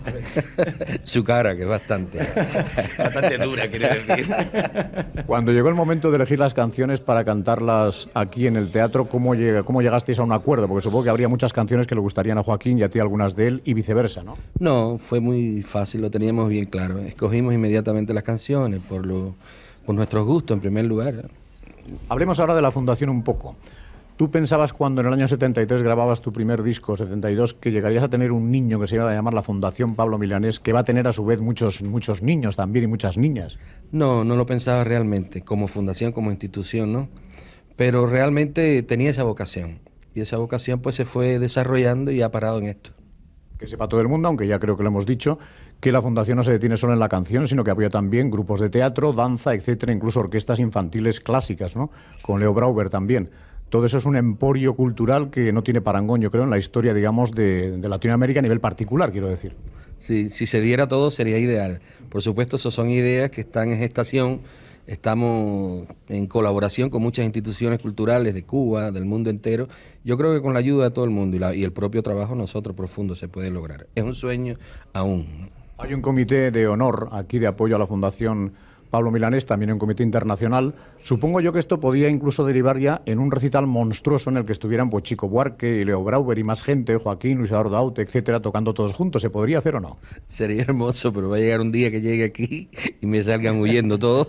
Su cara, que es bastante. Bastante dura, quiere decir. Cuando llegó el momento de elegir las canciones para cantarlas aquí en el teatro, ¿cómo llegasteis a un acuerdo? Porque supongo que habría muchas canciones que le gustarían a Joaquín y a ti algunas de él, y viceversa, ¿no? No, fue muy fácil, lo teníamos bien claro. Escogimos inmediatamente las canciones por nuestros gustos, en primer lugar. Hablemos ahora de la Fundación un poco. ¿Tú pensabas cuando en el año 73 grababas tu primer disco, 72, que llegarías a tener un niño que se iba a llamar la Fundación Pablo Milanés, que va a tener a su vez muchos niños también y muchas niñas? No, no lo pensaba realmente, como fundación, como institución, ¿no? Pero realmente tenía esa vocación, y esa vocación pues se fue desarrollando y ha parado en esto. Que sepa todo el mundo, aunque ya creo que lo hemos dicho, que la Fundación no se detiene solo en la canción, sino que apoya también grupos de teatro, danza, etcétera, incluso orquestas infantiles clásicas, ¿no? Con Leo Brauber también. Todo eso es un emporio cultural que no tiene parangón, yo creo, en la historia, digamos, de Latinoamérica a nivel particular, quiero decir. Sí, si se diera todo sería ideal. Por supuesto, eso son ideas que están en gestación. Estamos en colaboración con muchas instituciones culturales de Cuba, del mundo entero. Yo creo que con la ayuda de todo el mundo y el propio trabajo nosotros profundo se puede lograr. Es un sueño aún. Hay un comité de honor aquí de apoyo a la Fundación Pablo Milanés, también un comité internacional. Supongo yo que esto podía incluso derivar ya en un recital monstruoso en el que estuvieran pues, Chico Buarque y Leo Brauber y más gente, Joaquín, Luis Eduardo Aute, etcétera, tocando todos juntos. ¿Se podría hacer o no? Sería hermoso, pero va a llegar un día que llegue aquí y me salgan huyendo todos.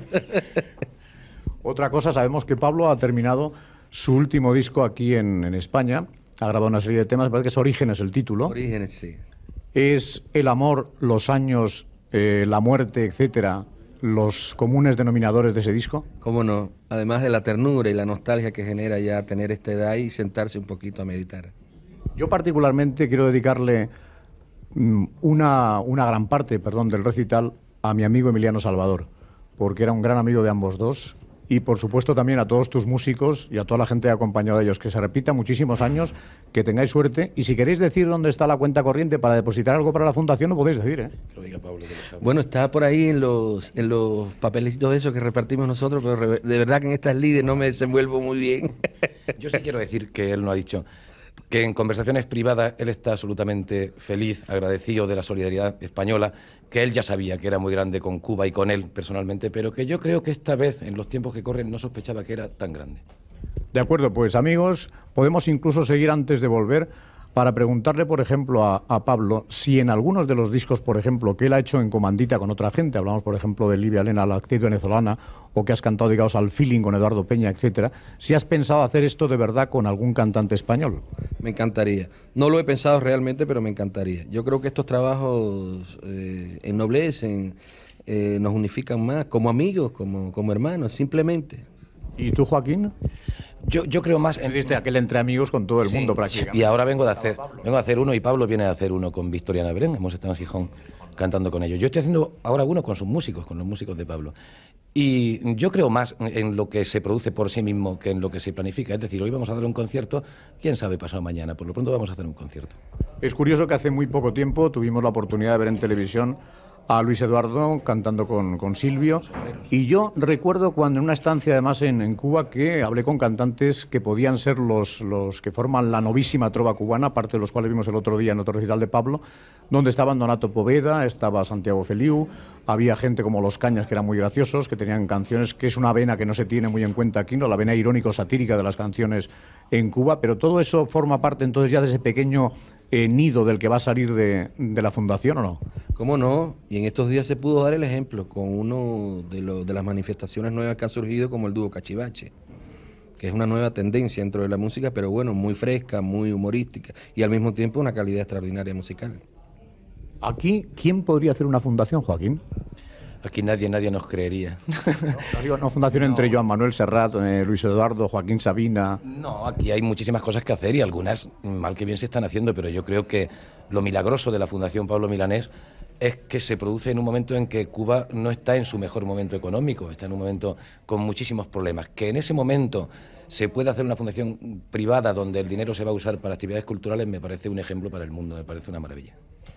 Otra cosa, sabemos que Pablo ha terminado su último disco aquí en España. Ha grabado una serie de temas, me parece que es Orígenes el título. Orígenes, sí. Es el amor, los años, la muerte, etcétera, los comunes denominadores de ese disco. ¿Cómo no? Además de la ternura y la nostalgia que genera ya tener esta edad y sentarse un poquito a meditar. Yo particularmente quiero dedicarle una gran parte, del recital a mi amigo Emiliano Salvador, porque era un gran amigo de ambos dos. Y por supuesto también a todos tus músicos y a toda la gente que ha acompañado a ellos. Que se repita muchísimos años, que tengáis suerte. Y si queréis decir dónde está la cuenta corriente para depositar algo para la Fundación, lo podéis decir, ¿eh? Que lo diga Pablo, que lo sabe. Bueno, está por ahí en los papelecitos esos que repartimos nosotros, pero de verdad que en estas lides no me desenvuelvo muy bien. Yo sí quiero decir que él no ha dicho que en conversaciones privadas él está absolutamente feliz, agradecido de la solidaridad española, que él ya sabía que era muy grande con Cuba y con él personalmente, pero que yo creo que esta vez, en los tiempos que corren, no sospechaba que era tan grande. De acuerdo, pues amigos, podemos incluso seguir antes de volver para preguntarle, por ejemplo, a Pablo, si en algunos de los discos, por ejemplo, que él ha hecho en comandita con otra gente, hablamos, por ejemplo, de Livia Elena, la actriz venezolana, o que has cantado, digamos, al feeling con Eduardo Peña, etcétera, si has pensado hacer esto de verdad con algún cantante español. Me encantaría. No lo he pensado realmente, pero me encantaría. Yo creo que estos trabajos ennoblecen, nos unifican más, como amigos, como hermanos, simplemente. ¿Y tú, Joaquín? Yo creo más en aquel entre amigos con todo el mundo prácticamente. Y ahora vengo a hacer uno y Pablo viene a hacer uno con Victoriana Belén. Hemos estado en Gijón cantando con ellos. Yo estoy haciendo ahora uno con sus músicos, con los músicos de Pablo. Y yo creo más en lo que se produce por sí mismo que en lo que se planifica. Es decir, hoy vamos a dar un concierto, quién sabe pasado mañana. Por lo pronto vamos a hacer un concierto. Es curioso que hace muy poco tiempo tuvimos la oportunidad de ver en televisión a Luis Eduardo cantando con Silvio, y yo recuerdo cuando en una estancia además en Cuba que hablé con cantantes que podían ser los que forman la novísima trova cubana, aparte de los cuales vimos el otro día en otro recital de Pablo, donde estaban Donato Poveda, estaba Santiago Feliu, había gente como Los Cañas que eran muy graciosos, que tenían canciones, que es una vena que no se tiene muy en cuenta aquí, ¿no? La vena irónico-satírica de las canciones en Cuba, pero todo eso forma parte entonces ya de ese pequeño nido del que va a salir de la fundación, ¿o no? ¿Cómo no? Y en estos días se pudo dar el ejemplo con uno de las manifestaciones nuevas que ha surgido, como el dúo Cachivache, que es una nueva tendencia dentro de la música, pero bueno, muy fresca, muy humorística y al mismo tiempo una calidad extraordinaria musical. Aquí, ¿quién podría hacer una fundación, Joaquín? Aquí nadie nos creería. No digo una fundación entre Joan Manuel Serrat, Luis Eduardo, Joaquín Sabina. No, aquí hay muchísimas cosas que hacer y algunas mal que bien se están haciendo, pero yo creo que lo milagroso de la Fundación Pablo Milanés es que se produce en un momento en que Cuba no está en su mejor momento económico, está en un momento con muchísimos problemas. Que en ese momento se pueda hacer una fundación privada donde el dinero se va a usar para actividades culturales me parece un ejemplo para el mundo, me parece una maravilla.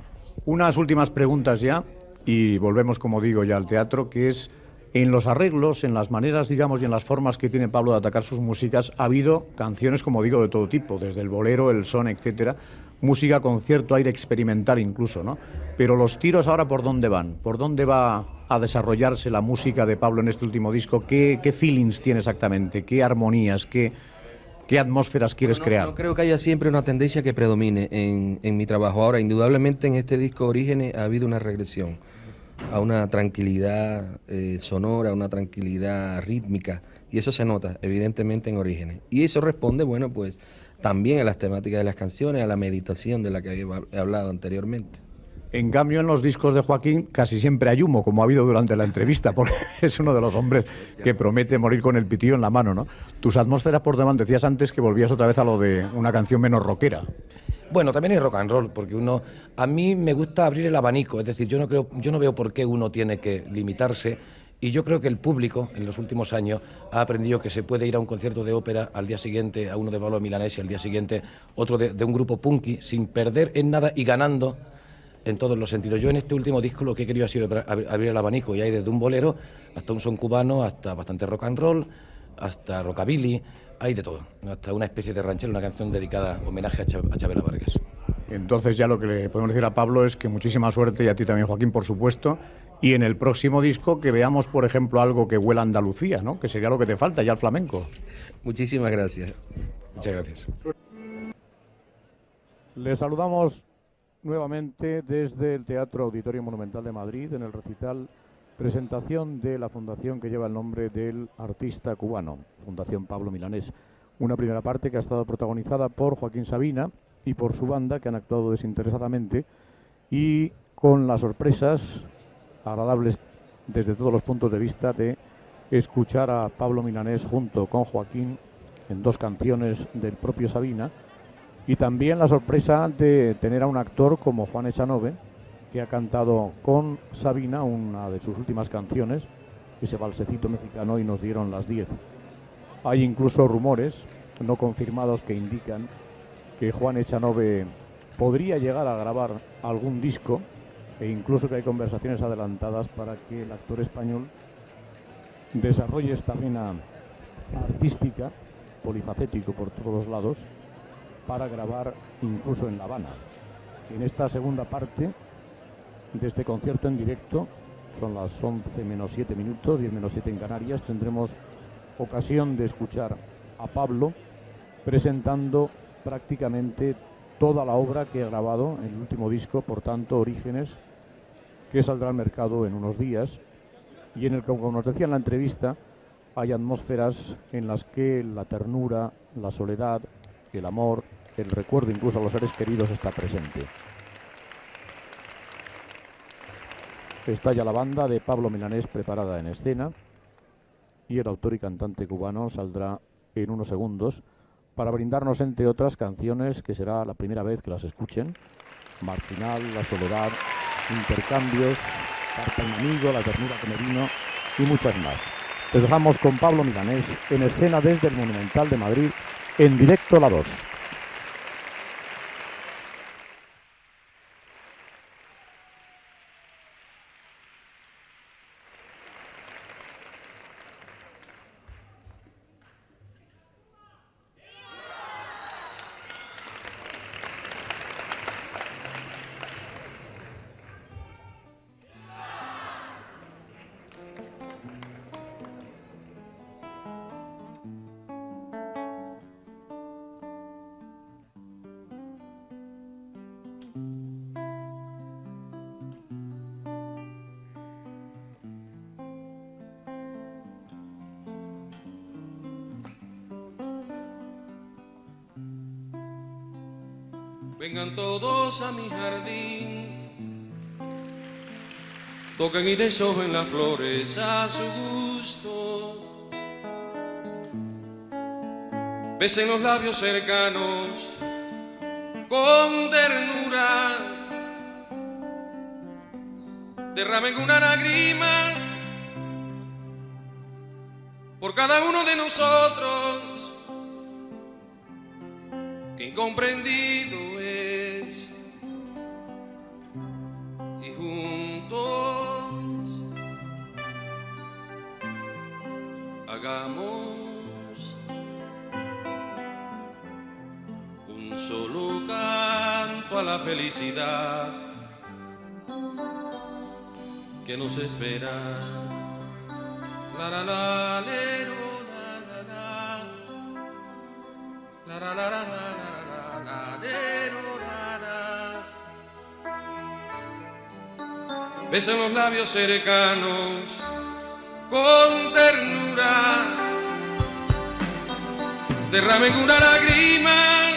Unas últimas preguntas ya. Y volvemos, como digo, ya al teatro, que es en los arreglos, en las maneras, digamos, y en las formas que tiene Pablo de atacar sus músicas, ha habido canciones, como digo, de todo tipo, desde el bolero, el son, etcétera, música con cierto aire experimental incluso, ¿no? Pero los tiros ahora, ¿por dónde van? ¿Por dónde va a desarrollarse la música de Pablo en este último disco? ¿Qué feelings tiene exactamente? ¿Qué armonías? ¿Qué atmósferas quieres crear? No creo que haya siempre una tendencia que predomine en mi trabajo. Ahora, indudablemente en este disco Orígenes ha habido una regresión a una tranquilidad sonora, a una tranquilidad rítmica, y eso se nota evidentemente en Orígenes. Y eso responde, bueno, pues también a las temáticas de las canciones, a la meditación de la que había hablado anteriormente. En cambio, en los discos de Joaquín casi siempre hay humo, como ha habido durante la entrevista, porque es uno de los hombres que promete morir con el pitillo en la mano, ¿no? Tus atmósferas por demás, decías antes que volvías otra vez a lo de una canción menos rockera. Bueno, también hay rock and roll, porque a mí me gusta abrir el abanico, es decir, yo no veo por qué uno tiene que limitarse, y yo creo que el público en los últimos años ha aprendido que se puede ir a un concierto de ópera, al día siguiente a uno de Pablo Milanés y al día siguiente otro de un grupo punky, sin perder en nada y ganando en todos los sentidos. Yo en este último disco lo que he querido ha sido abrir el abanico, y hay desde un bolero hasta un son cubano, hasta bastante rock and roll, hasta rockabilly, hay de todo, hasta una especie de ranchero, una canción dedicada, homenaje a Chabela Vargas. Entonces ya lo que le podemos decir a Pablo es que muchísima suerte, y a ti también, Joaquín, por supuesto, y en el próximo disco que veamos, por ejemplo, algo que huela a Andalucía, ¿no? Que sería lo que te falta ya al flamenco. Muchísimas gracias. Muchas gracias. Le saludamos nuevamente desde el Teatro Auditorio Monumental de Madrid en el recital presentación de la fundación que lleva el nombre del artista cubano, Fundación Pablo Milanés. Una primera parte que ha estado protagonizada por Joaquín Sabina y por su banda, que han actuado desinteresadamente y con las sorpresas agradables desde todos los puntos de vista de escuchar a Pablo Milanés junto con Joaquín en dos canciones del propio Sabina, y también la sorpresa de tener a un actor como Juan Echanove, que ha cantado con Sabina una de sus últimas canciones, ese balsecito mexicano, y nos dieron las 10. Hay incluso rumores no confirmados que indican que Juan Echanove podría llegar a grabar algún disco, e incluso que hay conversaciones adelantadas para que el actor español desarrolle esta vena artística, polifacético por todos lados, para grabar incluso en La Habana. En esta segunda parte de este concierto en directo, son las 11 menos 7 minutos, 10 menos 7 en Canarias, tendremos ocasión de escuchar a Pablo presentando prácticamente toda la obra que ha grabado en el último disco, por tanto Orígenes, que saldrá al mercado en unos días, y en el que, como nos decía en la entrevista, hay atmósferas en las que la ternura, la soledad, el amor, el recuerdo incluso a los seres queridos está presente. Está ya la banda de Pablo Milanés preparada en escena, y el autor y cantante cubano saldrá en unos segundos para brindarnos, entre otras, canciones que será la primera vez que las escuchen: Marginal, La Soledad, Intercambios, Carta a un amigo, La ternura que me vino y muchas más. Les dejamos con Pablo Milanés en escena desde el Monumental de Madrid, en directo La 2. Vengan todos a mi jardín, toquen y deshojen las flores a su gusto, besen los labios cercanos con ternura, derramen una lágrima por cada uno de nosotros, que incomprendido es, y juntos hagamos un solo canto a la felicidad que nos espera. La la la lero, la la la la la la la lero, la la. Besen los labios cercanos con ternura, derramen una lágrima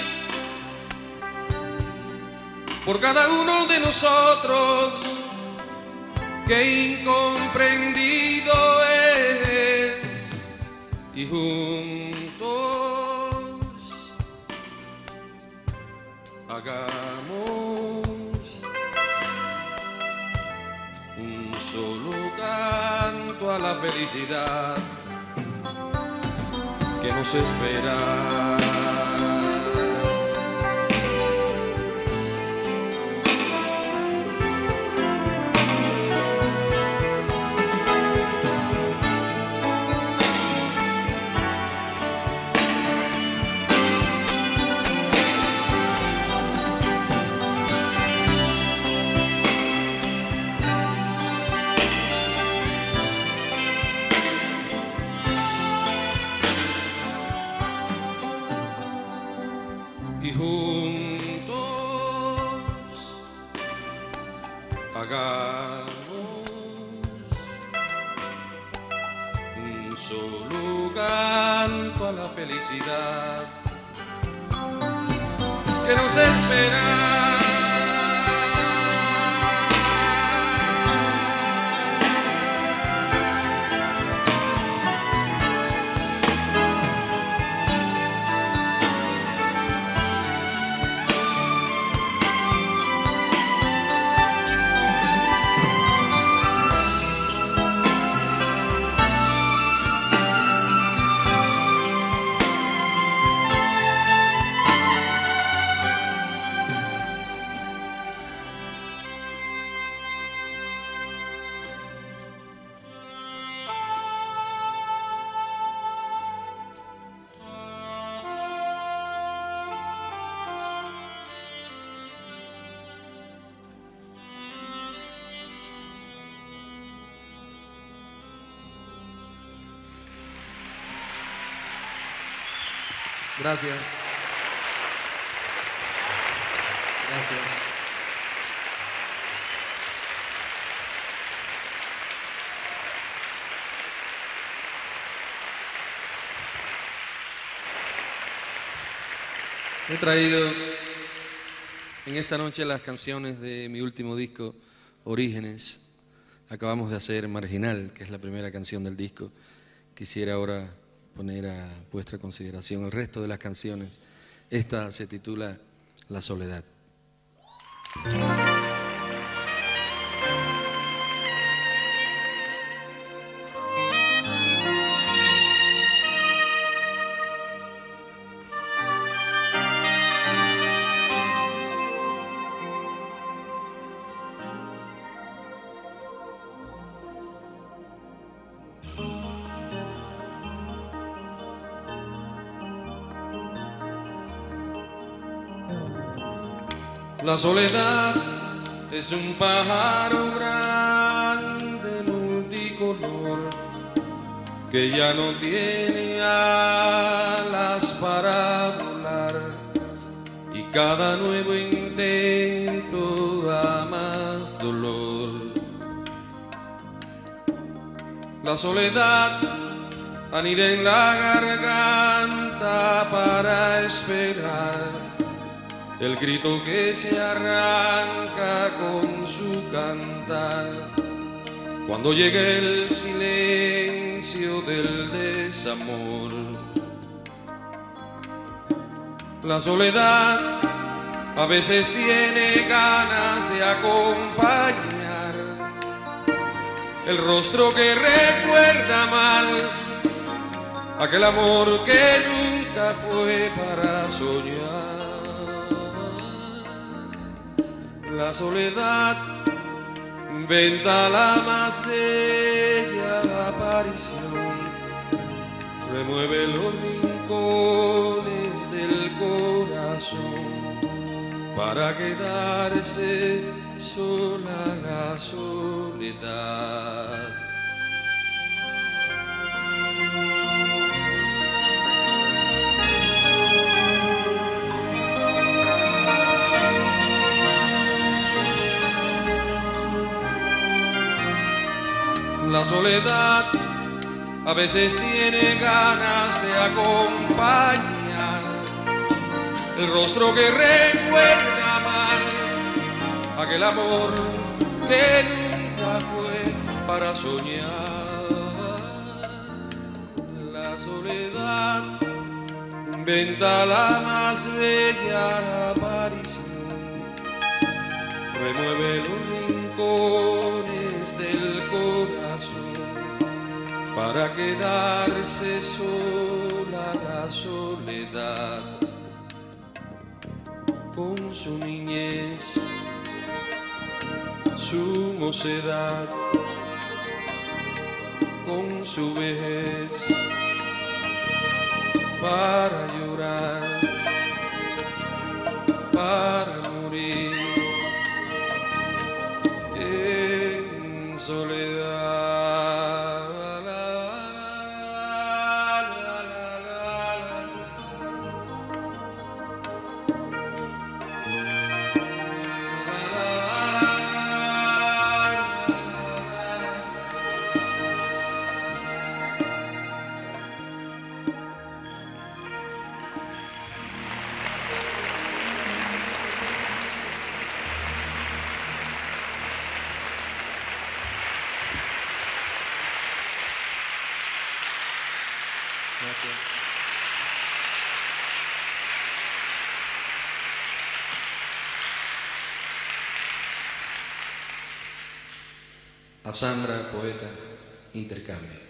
por cada uno de nosotros, que incomprendido es, y juntos hagamos un solo canto a la felicidad que nos espera. Y juntos hagamos un solo canto a la felicidad que nos espera. Gracias. Gracias. He traído en esta noche las canciones de mi último disco, Orígenes. Acabamos de hacer Marginal, que es la primera canción del disco. Quisiera ahora poner a vuestra consideración el resto de las canciones. Esta se titula La Soledad. La soledad es un pájaro grande multicolor que ya no tiene alas para volar, y cada nuevo intento da más dolor. La soledad anida en la garganta para esperar el grito que se arranca con su cantar, cuando llega el silencio del desamor. La soledad a veces tiene ganas de acompañar el rostro que recuerda mal aquel amor que nunca fue para soñar. La soledad inventa la más bella aparición, remueve los rincones del corazón para quedarse sola la soledad. La soledad a veces tiene ganas de acompañar el rostro que recuerda mal aquel amor que nunca fue para soñar. La soledad inventa la más bella aparición, remueve los rincones del corazón para quedarse sola la soledad. Con su niñez, su mocedad, con su vejez, para llorar, para morir en soledad. A Sandra, poeta, intercambio.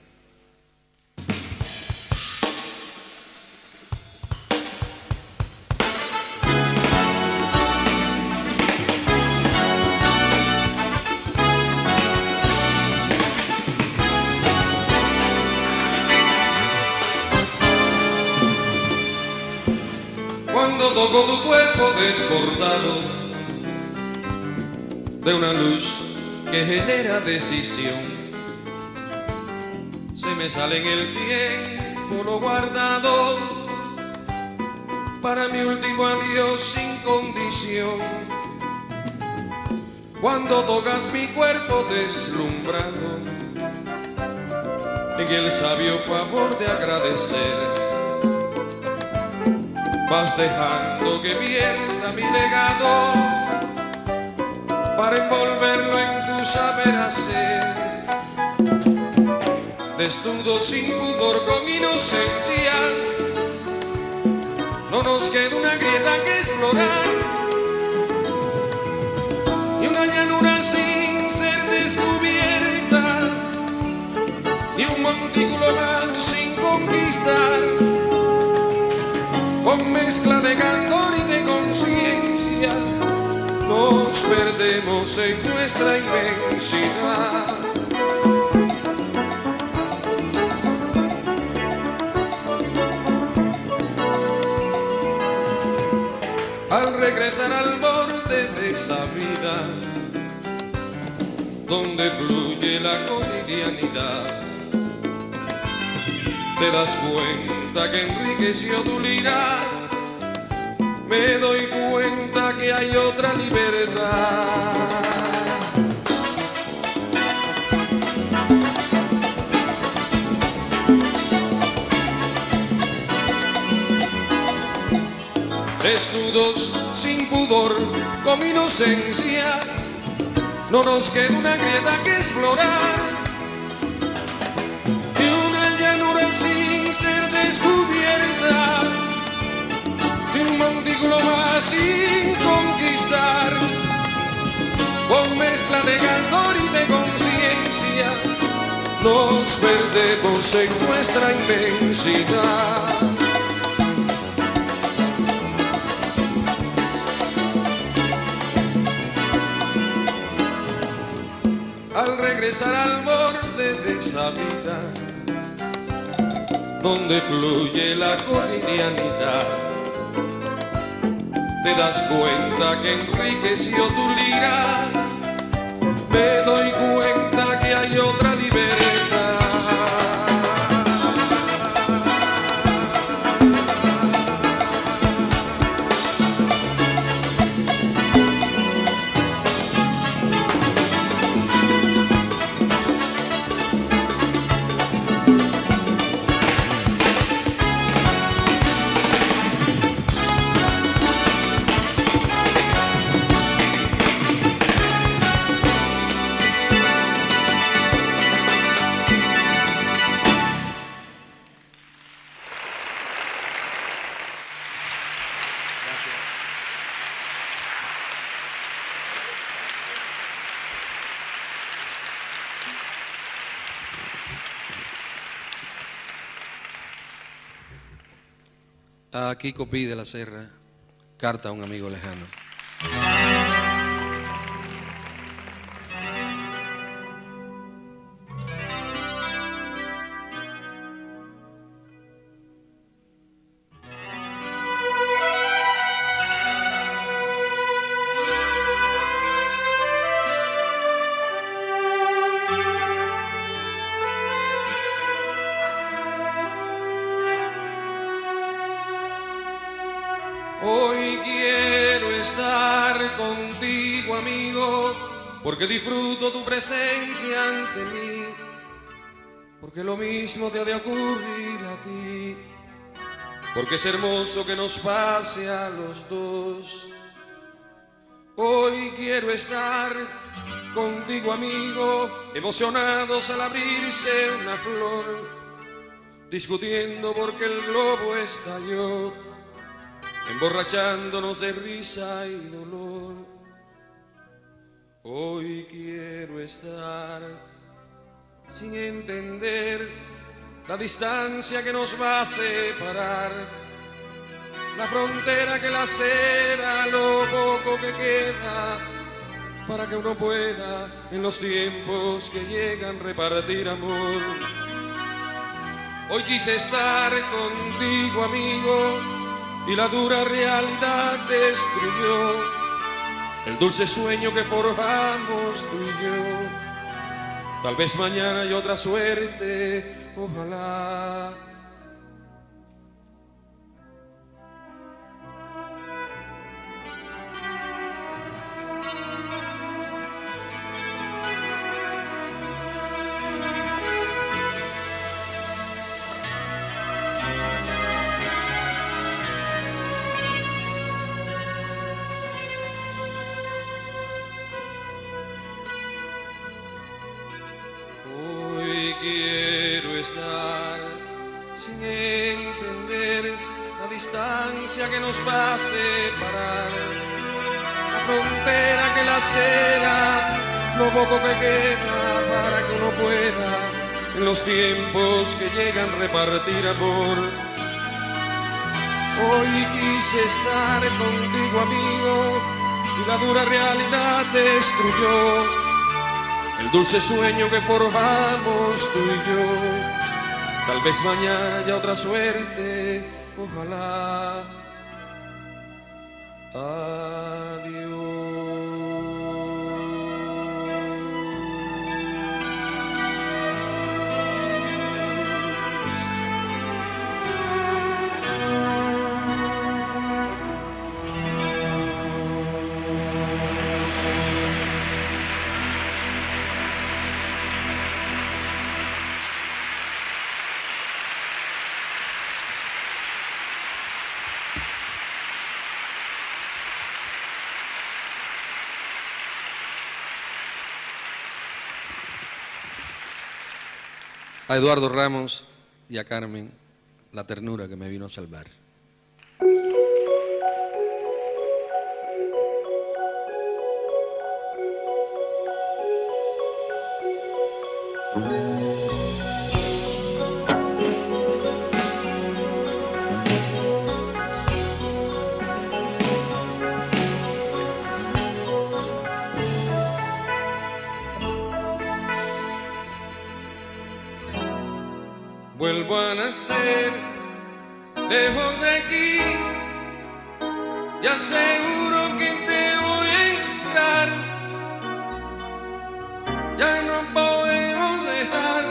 Cuando toco tu cuerpo desbordado de una luz que genera decisión, se me sale en el tiempo lo guardado para mi último adiós sin condición. Cuando tocas mi cuerpo deslumbrado en el sabio favor de agradecer, vas dejando que pierda mi legado para envolverlo en tu saber hacer. Desnudo sin pudor con inocencia, no nos queda una grieta que explorar, ni una llanura sin ser descubierta, ni un montículo más sin conquistar. Con mezcla de candor y de conciencia nos perdemos en nuestra inmensidad. Al regresar al borde de esa vida donde fluye la cotidianidad, te das cuenta que enriqueció tu lira. Me doy cuenta que hay otra libertad. desnudos sin pudor, con inocencia, no nos queda una grieta que explorar y una llanura sin ser descubierta, y un montículo más sin conquistar, con mezcla de candor y de conciencia, nos perdemos en nuestra inmensidad. Al regresar al borde de esa vida, donde fluye la cotidianidad, te das cuenta que enriqueció tu lira, me doy cuenta que hay otra libertad. A Kiko Pi de la Serra, carta a un amigo lejano. Hoy quiero estar contigo, amigo, porque disfruto tu presencia ante mí, porque lo mismo te ha de ocurrir a ti, porque es hermoso que nos pase a los dos. Hoy quiero estar contigo, amigo, emocionados al abrirse una flor, discutiendo porque el globo estalló, emborrachándonos de risa y dolor. Hoy quiero estar sin entender la distancia que nos va a separar, la frontera que lacera lo poco que queda, para que uno pueda en los tiempos que llegan repartir amor. Hoy quise estar contigo, amigo, y la dura realidad destruyó el dulce sueño que forjamos tú y yo. Tal vez mañana hay otra suerte, ojalá. Quiero estar sin entender la distancia que nos va a separar, la frontera que lacera lo poco que queda, para que uno pueda en los tiempos que llegan repartir amor. Hoy quise estar contigo, amigo, y la dura realidad destruyó el dulce sueño que forjamos tú y yo. Tal vez mañana haya otra suerte, ojalá. Adiós. a Eduardo Ramos y a Carmen la ternura que me vino a salvar. Vuelvo a nacer lejos de aquí y aseguro que te voy a encontrar. Ya no podemos dejar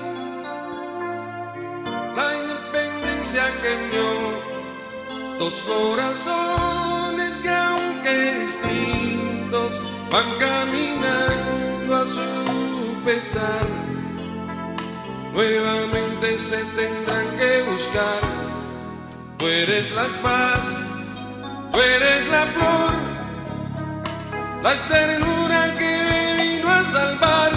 la independencia que unió dos corazones que aunque distintos van caminando a su pesar. Nuevamente se tendrán que buscar. Tú eres la paz, tú eres la flor, la ternura que me vino a salvar.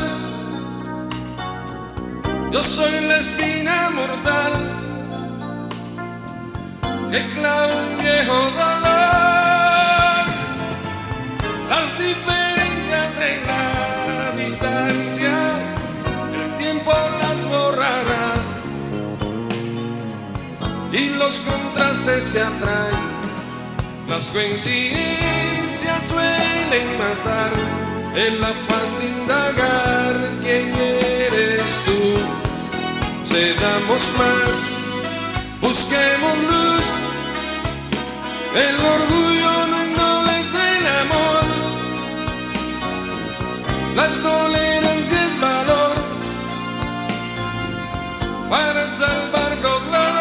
Yo soy la espina mortal que clava un viejo dolor. Las diferencias en la distancia, el tiempo las borrará y los contrastes se atraen. Las coincidencias suelen matar el afán de indagar quién eres tú. Cedamos más, busquemos luz, el orgullo no ennoblece el amor, la tolerancia es valor para salvarnos los dos.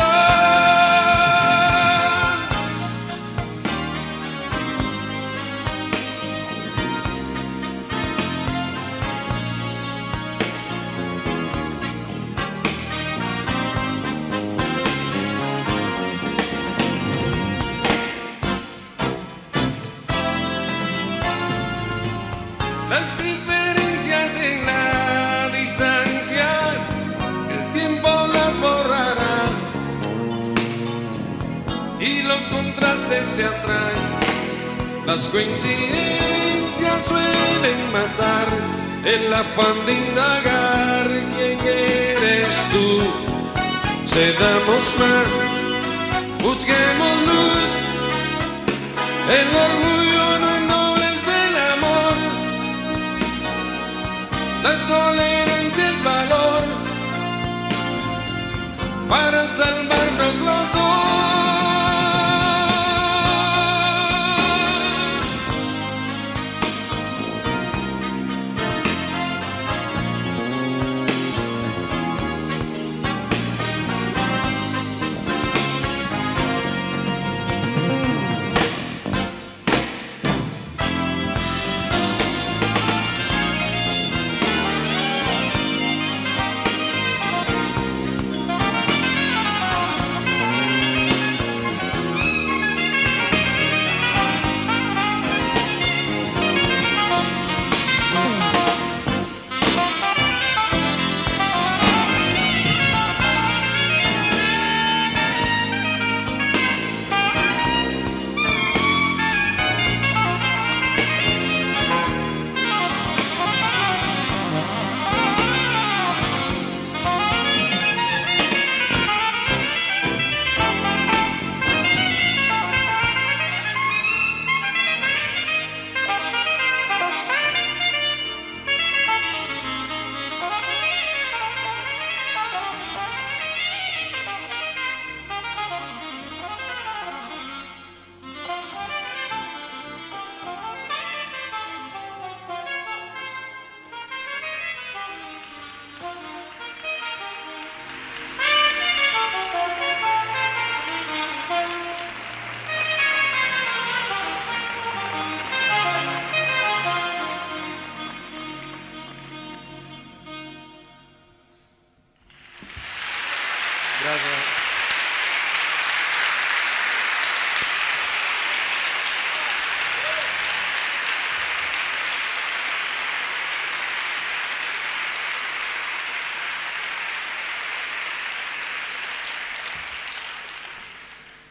Las diferencias en la distancia, el tiempo las borrará y los contrastes se atraen. Las coincidencias suelen matar el afán de indagar quién eres tú. Cedamos más, busquemos luz, el orgullo no ennoblece el amor, la tolerancia es valor para salvarnos los dos.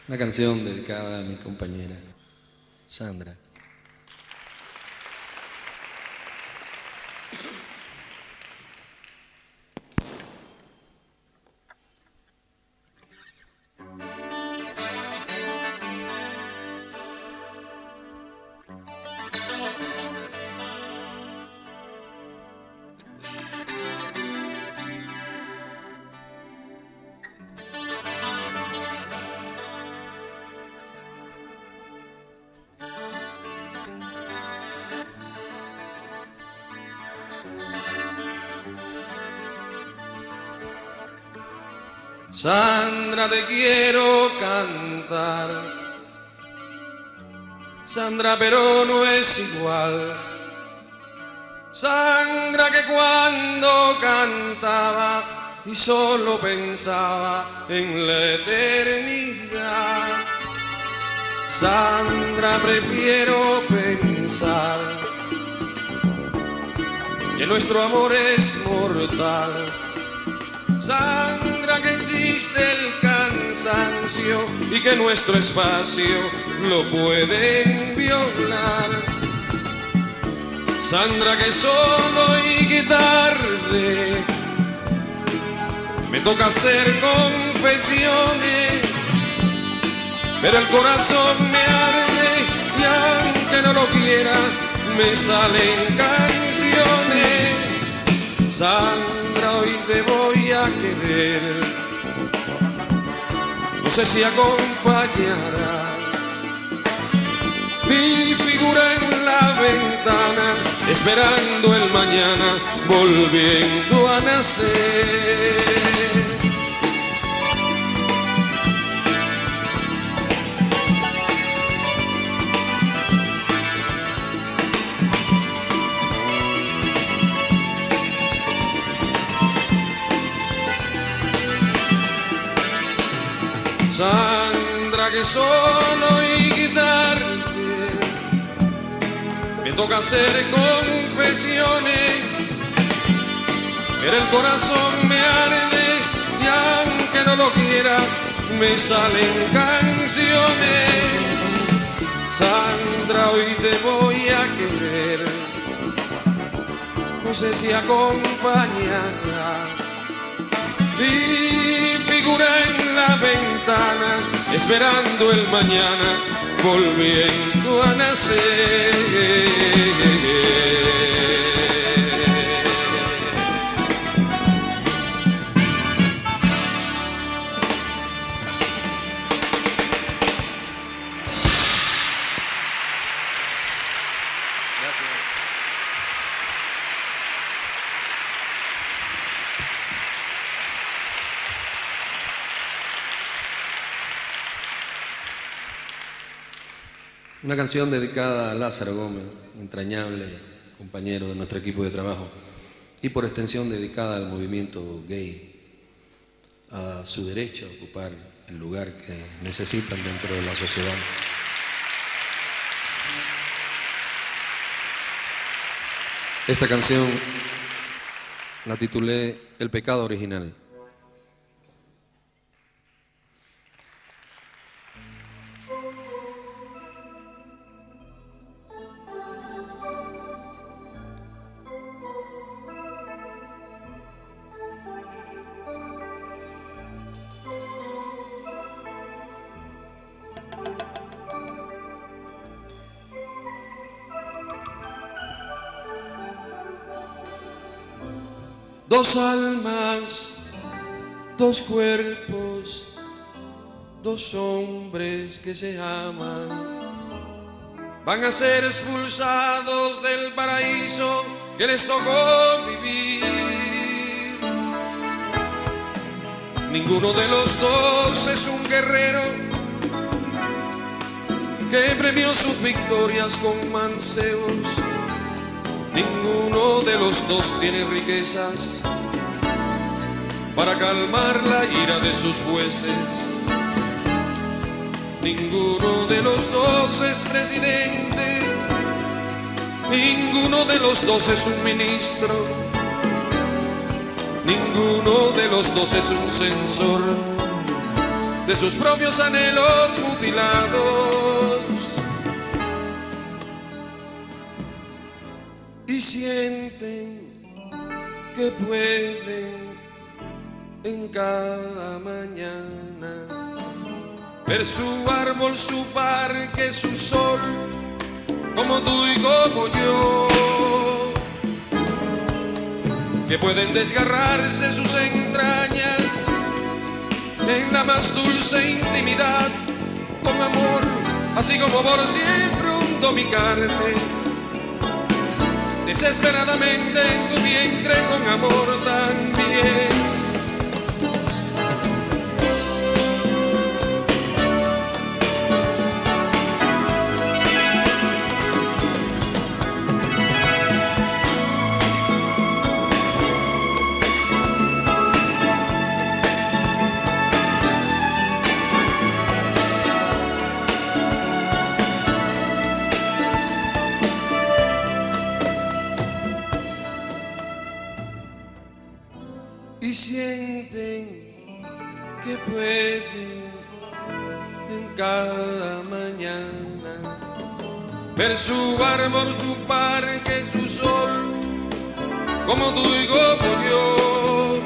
Una canción dedicada a mi compañera Sandra. Sandra, te quiero cantar, Sandra, pero no es igual. Sandra, que cuando cantaba y solo pensaba en la eternidad. Sandra, prefiero pensar que nuestro amor es mortal. Sandra, que existe el cansancio y que nuestro espacio lo pueden violar. Sandra, que solo y que tarde me toca hacer confesiones, pero el corazón me arde y aunque no lo quiera me salen canciones. Sandra, hoy te voy a querer, no sé si acompañarás mi figura en la ventana, esperando el mañana, volviendo a nacer. Sandra, que solo y guitarra me toca hacer confesiones, pero el corazón me arde y aunque no lo quiera me salen canciones. Sandra, hoy te voy a querer, no sé si acompañarás mi figura en la ventana, esperando el mañana, volviendo a nacer. Una canción dedicada a Lázaro Gómez, entrañable compañero de nuestro equipo de trabajo, y por extensión dedicada al movimiento gay, a su derecho a ocupar el lugar que necesitan dentro de la sociedad. Esta canción la titulé El pecado original. Dos almas, dos cuerpos, dos hombres que se aman, van a ser expulsados del paraíso que les tocó vivir. Ninguno de los dos es un guerrero que premió sus victorias con mancebos. Ninguno de los dos tiene riquezas para calmar la ira de sus jueces. Ninguno de los dos es presidente, ninguno de los dos es un ministro, ninguno de los dos es un censor. de sus propios anhelos mutilados y sienten que pueden en cada mañana ver su árbol, su parque, su sol, como tú y como yo, que pueden desgarrarse sus entrañas en la más dulce intimidad, con amor, así como por siempre hundo mi carne, desesperadamente en tu vientre, con amor también. Y sienten que pueden en cada mañana ver su árbol, su parque, su sol, como tú y como yo,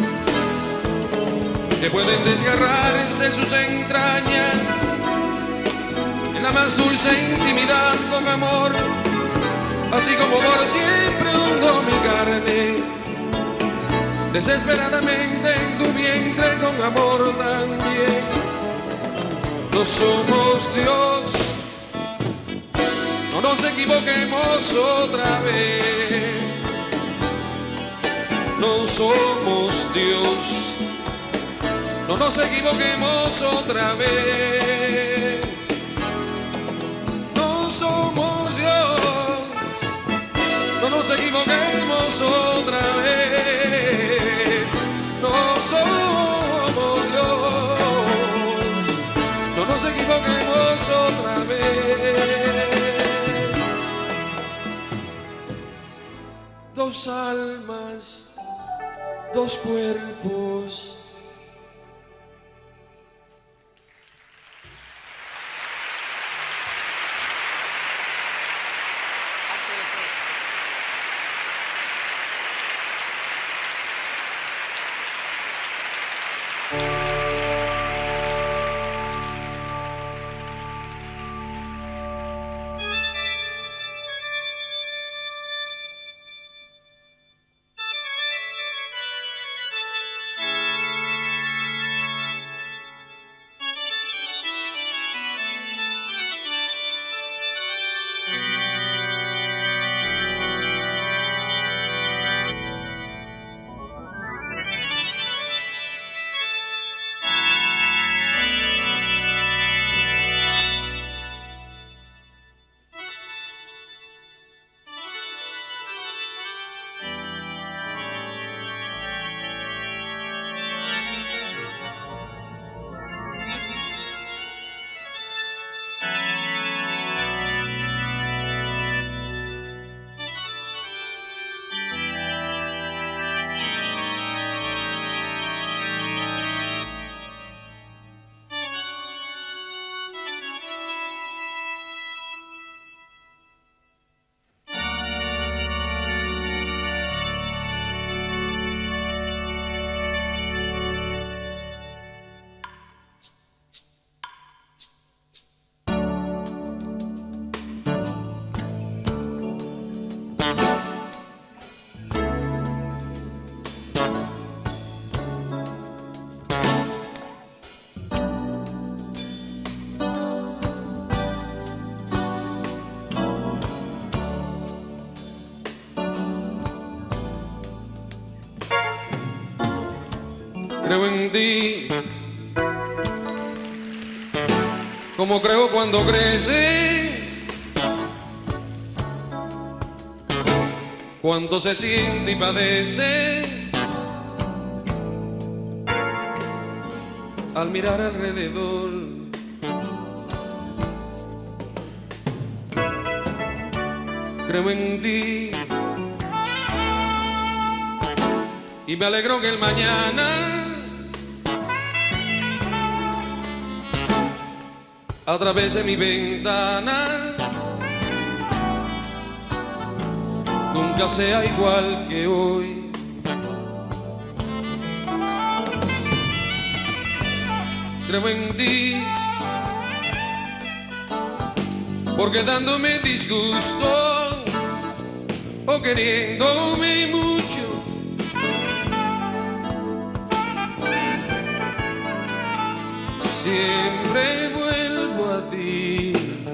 que pueden desgarrarse sus entrañas en la más dulce intimidad, con amor, así como por siempre hundo mi carne desesperadamente en tu vientre, con amor también. No somos Dios, no nos equivoquemos otra vez. No somos Dios, no nos equivoquemos otra vez. No somos Dios, no nos equivoquemos otra vez. No somos Dios, no nos equivoquemos otra vez. Dos almas, dos cuerpos. Creo en ti, como creo cuando crece, cuando se siente y padece, al mirar alrededor. Creo en ti y me alegro que el mañana a través de mi ventana nunca sea igual que hoy. Creo en ti porque dándome disgusto o queriéndome mucho, siempre vuelvo a ti.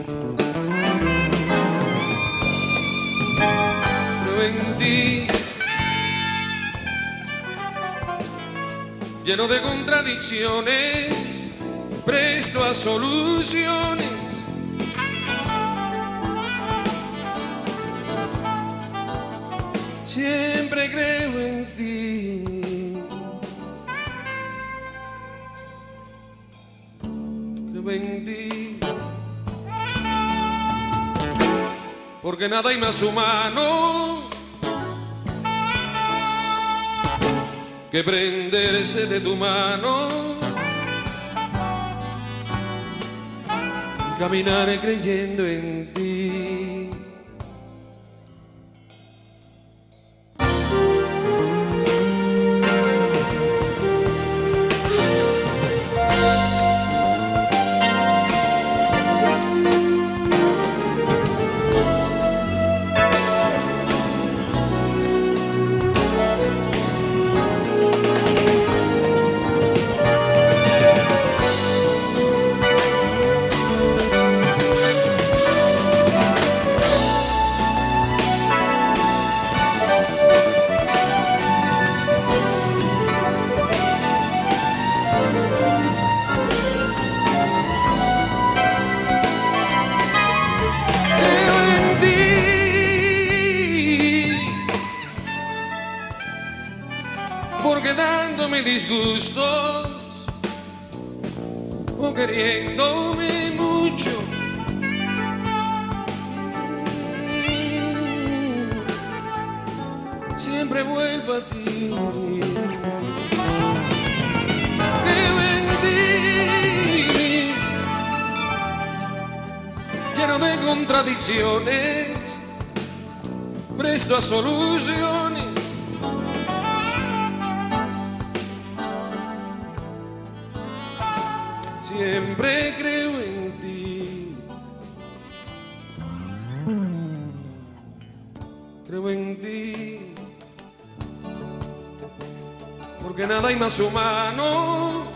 Creo en ti, lleno de contradicciones, presto a soluciones. Siempre creo en ti. Creo en ti. Porque nada hay más humano que prenderse de tu mano, caminar creyendo en ti. Porque dándome disgustos o queriéndome mucho, siempre vuelvo a ti. Creo en ti, lleno de contradicciones, presto a soluciones. Siempre creo en ti. Creo en ti. Porque nada hay más humano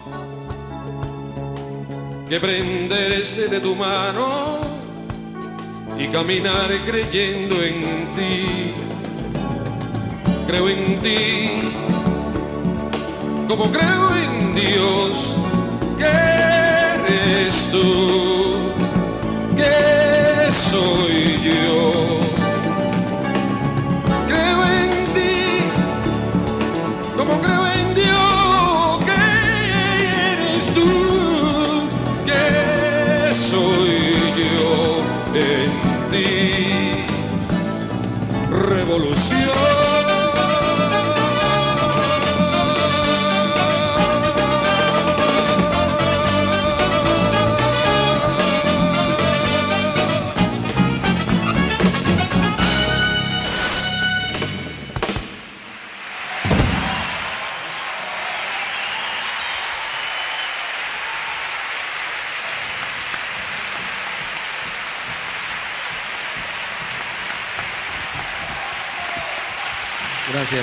que prenderse de tu mano y caminar creyendo en ti. Creo en ti, como creo en Dios, que eres tú, que soy yo. Creo en ti, como creo en Dios, que eres tú, que soy yo. En ti, revolución. Gracias.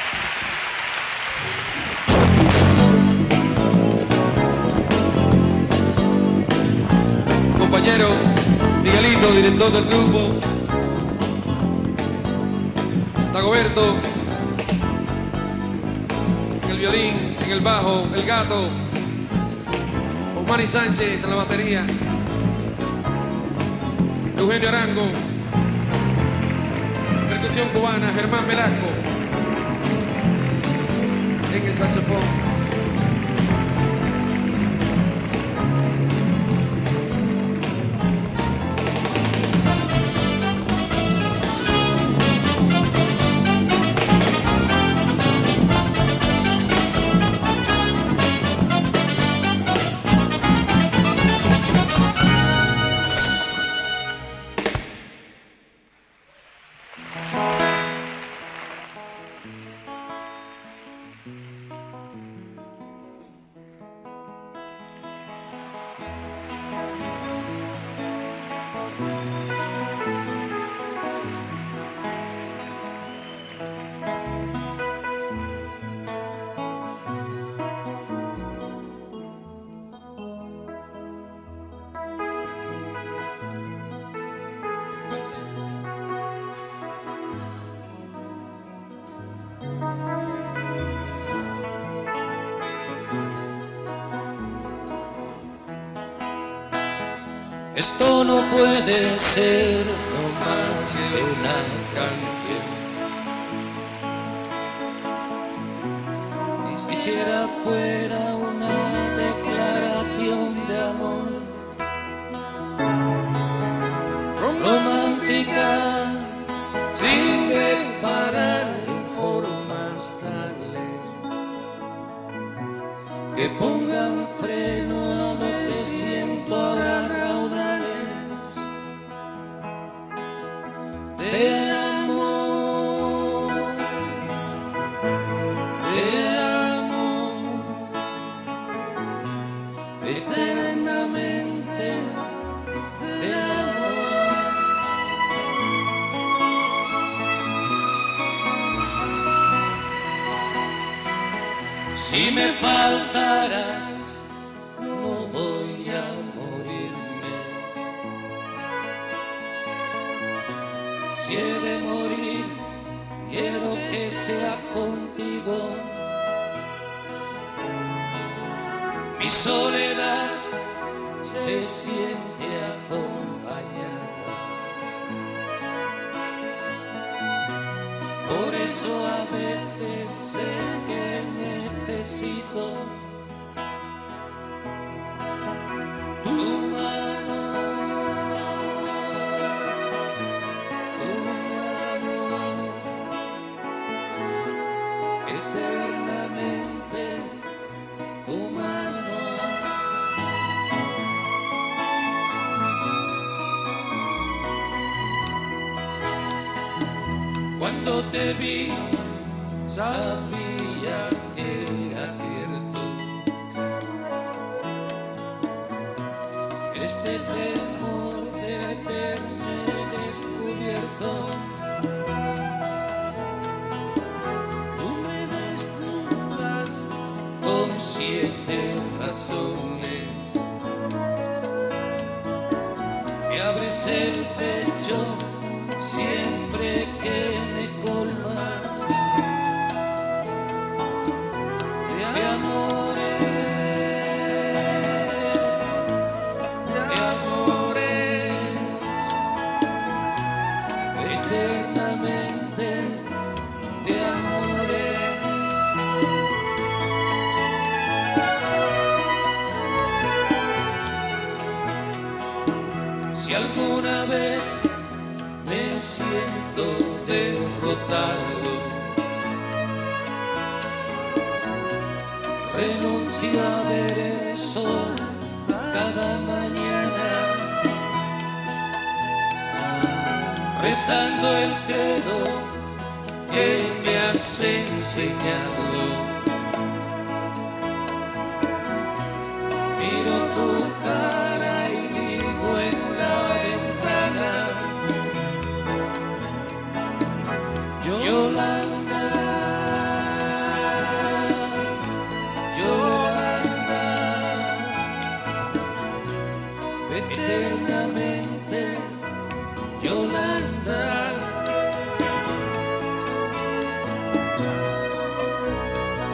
Compañeros, Miguelito, director del grupo, Dagoberto, en el violín, en el bajo, el Gato, Osmani Sánchez en la batería, Eugenio Arango, percusión cubana, Germán Velasco en el saxofón. Esto no puede ser no más que una canción. Ni siquiera fuera una declaración de amor romántica, sin reparar en formas tales que pongan freno a lo que siento ahora, raudales de amor, eternamente de amor. Si me faltaras, no voy a morirme. Si he de morir, quiero que sea contigo. Mi soledad se siente acompañada. Por eso a veces sé que necesito tu mano, eternamente tu mano. Cuando te vi, sabía que era cierto. Este temor de verme descubierto, tú me desnudas con 7 razones. Me abres el pecho siempre que me colmas de amores, eternamente de amores. Si alguna vez me siento derrotado, renuncio a ver el sol cada mañana, rezando el credo que me has enseñado. Miro tu cara y digo en la ventana: Yolanda, Yolanda, eternamente Yolanda.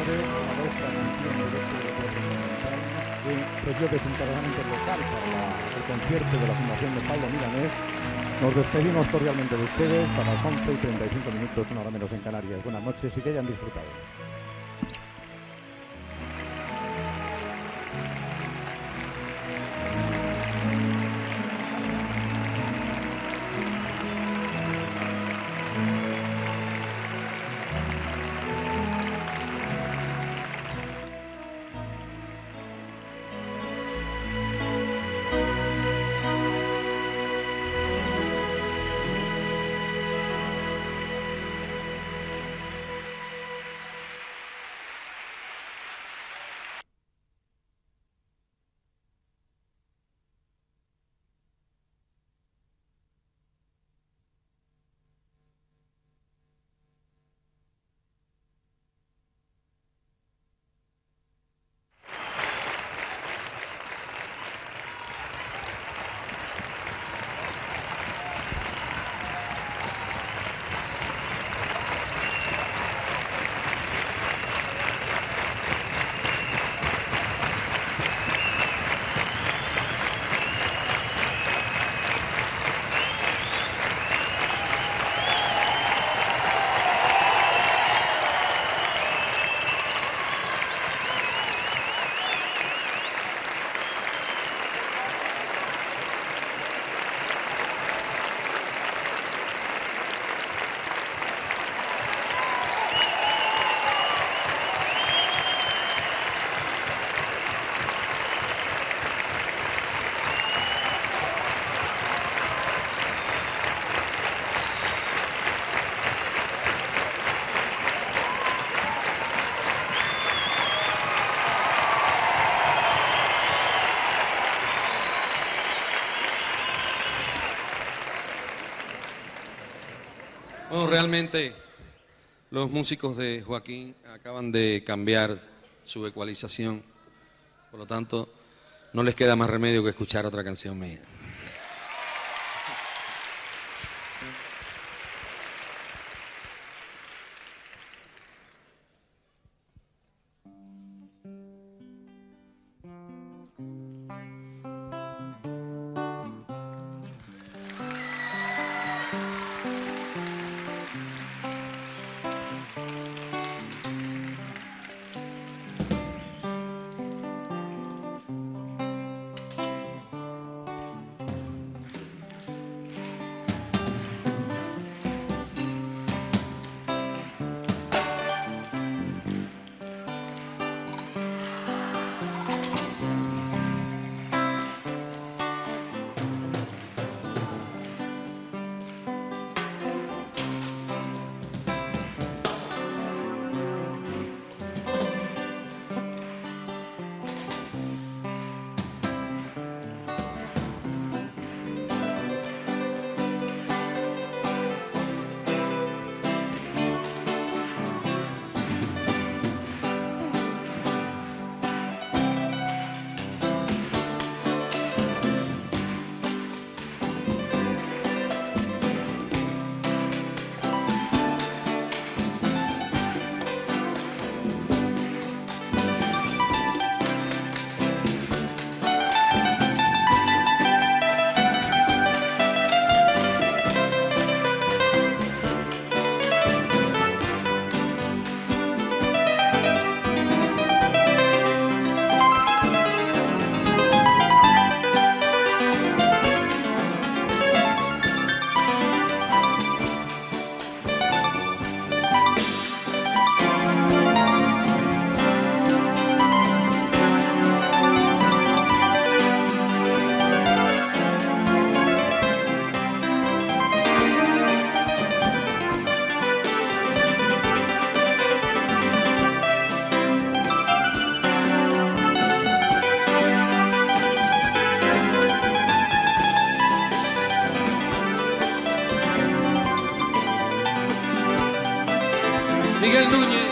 señores, a vuestra atención directo del Teatro Monumental, que ofreció desinteressadamente local para el concierto de la Fundación de Pablo Milanés. Nos despedimos cordialmente de ustedes a las 11:35, una hora menos en Canarias. Buenas noches y que hayan disfrutado. Bueno, realmente los músicos de Joaquín acaban de cambiar su ecualización, por lo tanto no les queda más remedio que escuchar otra canción mía. Miguel Núñez.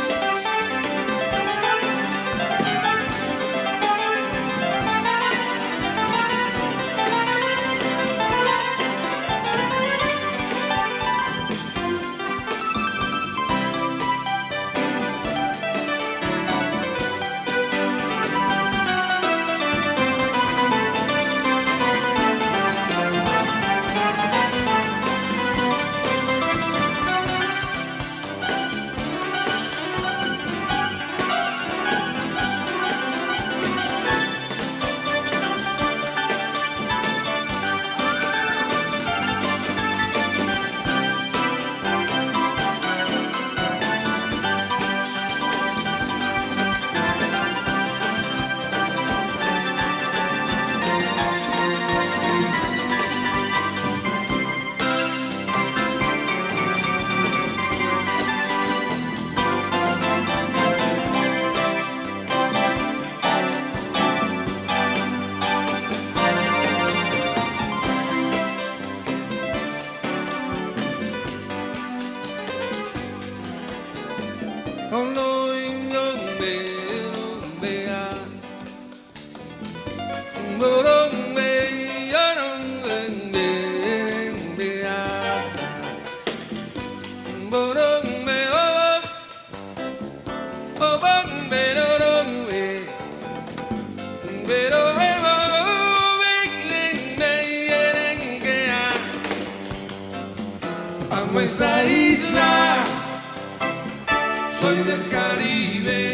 amo esta isla, soy del Caribe,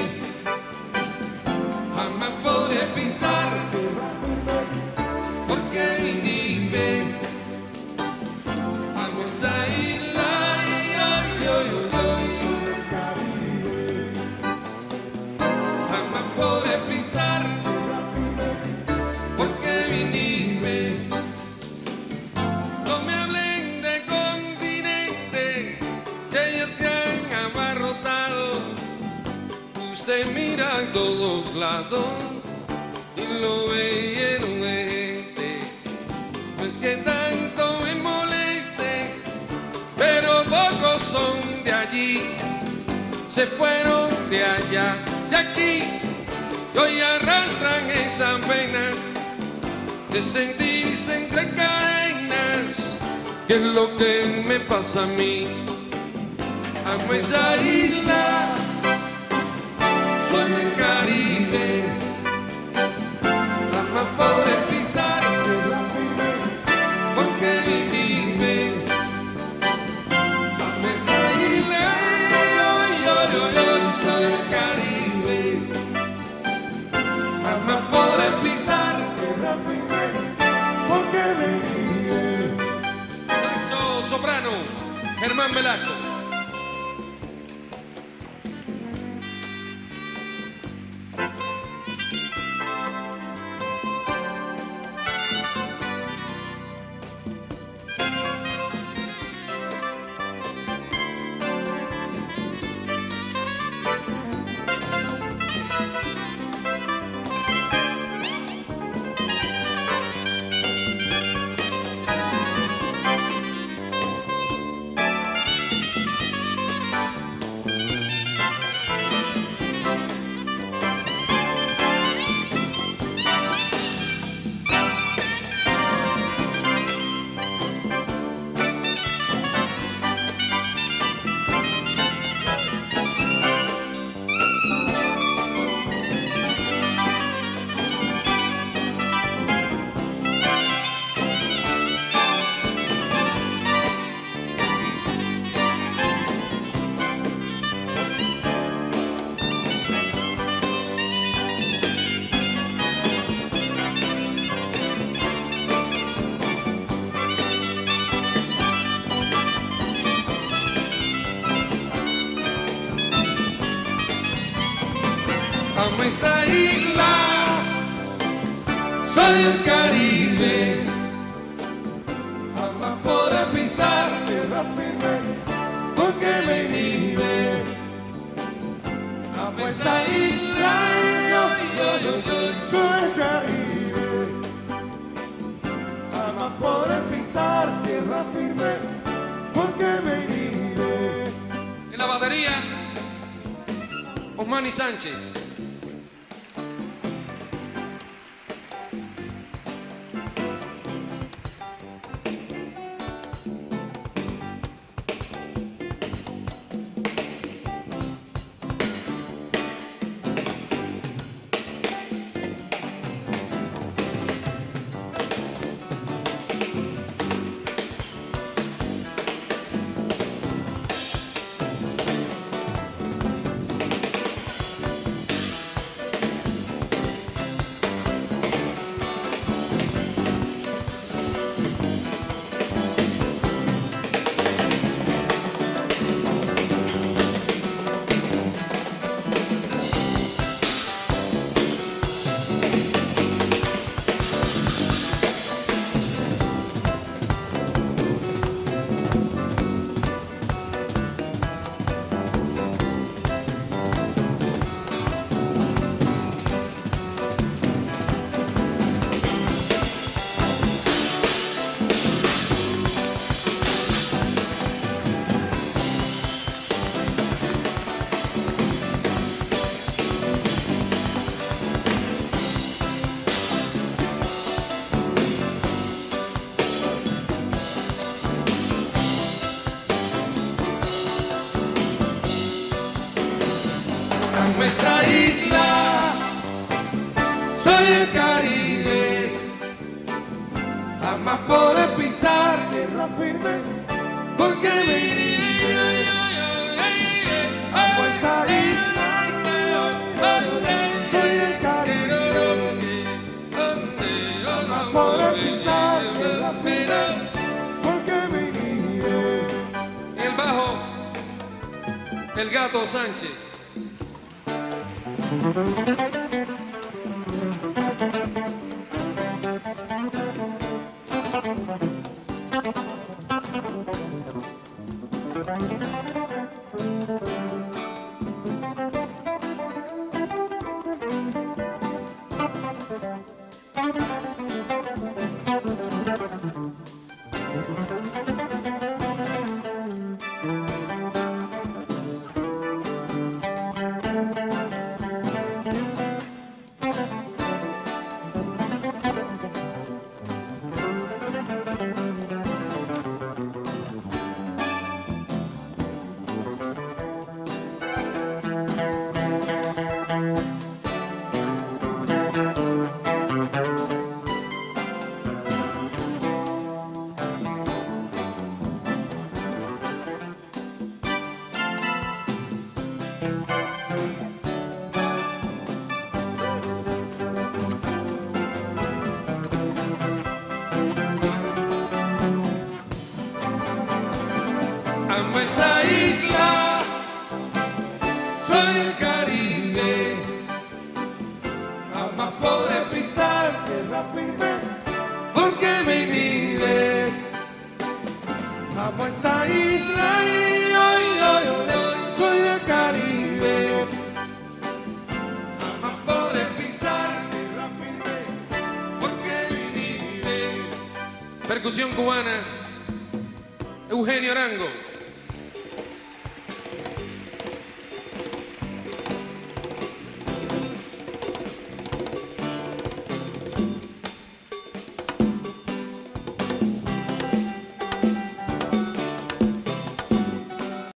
jamás podré pisar porque me inhibe. Amo esta isla y soy del Caribe, jamás podré pisar porque me inhibe. No me hablen de continente, que ellos se han abarrotado. Usted mira a todos lados y lo ve lleno de gente. No es que tanto me moleste, pero pocos son de allí. Se fueron de allá, de aquí, y hoy arrastran esa pena de sentirse entre cadenas, que es lo que me pasa a mí. Amo esa isla, soy del Caribe, jamás podré pisar porque me inhibe. Amo esta isla, soy del Caribe, jamás podré pisar porque me inhibe. Saxo soprano, Germán Velasco. Amo esta isla, soy del Caribe, jamás podré pisar tierra firme porque me inhibe. Amo esta isla, soy del Caribe, jamás podré pisar tierra firme porque me inhibe. En la batería, Osmani Sánchez. Nuestra isla, soy el Caribe, jamás podré pisar tierra firme porque me vine. Amo esta isla, soy el Caribe. No podré pisar la firme, porque me vine. El bajo, el Gato Sánchez. Amo esta isla, soy el Caribe. Jamás podré pisar tierra firme, porque me vive. Amo esta isla y soy el Caribe. Jamás podré pisar tierra firme, porque me vive. Percusión cubana, Eugenio Arango.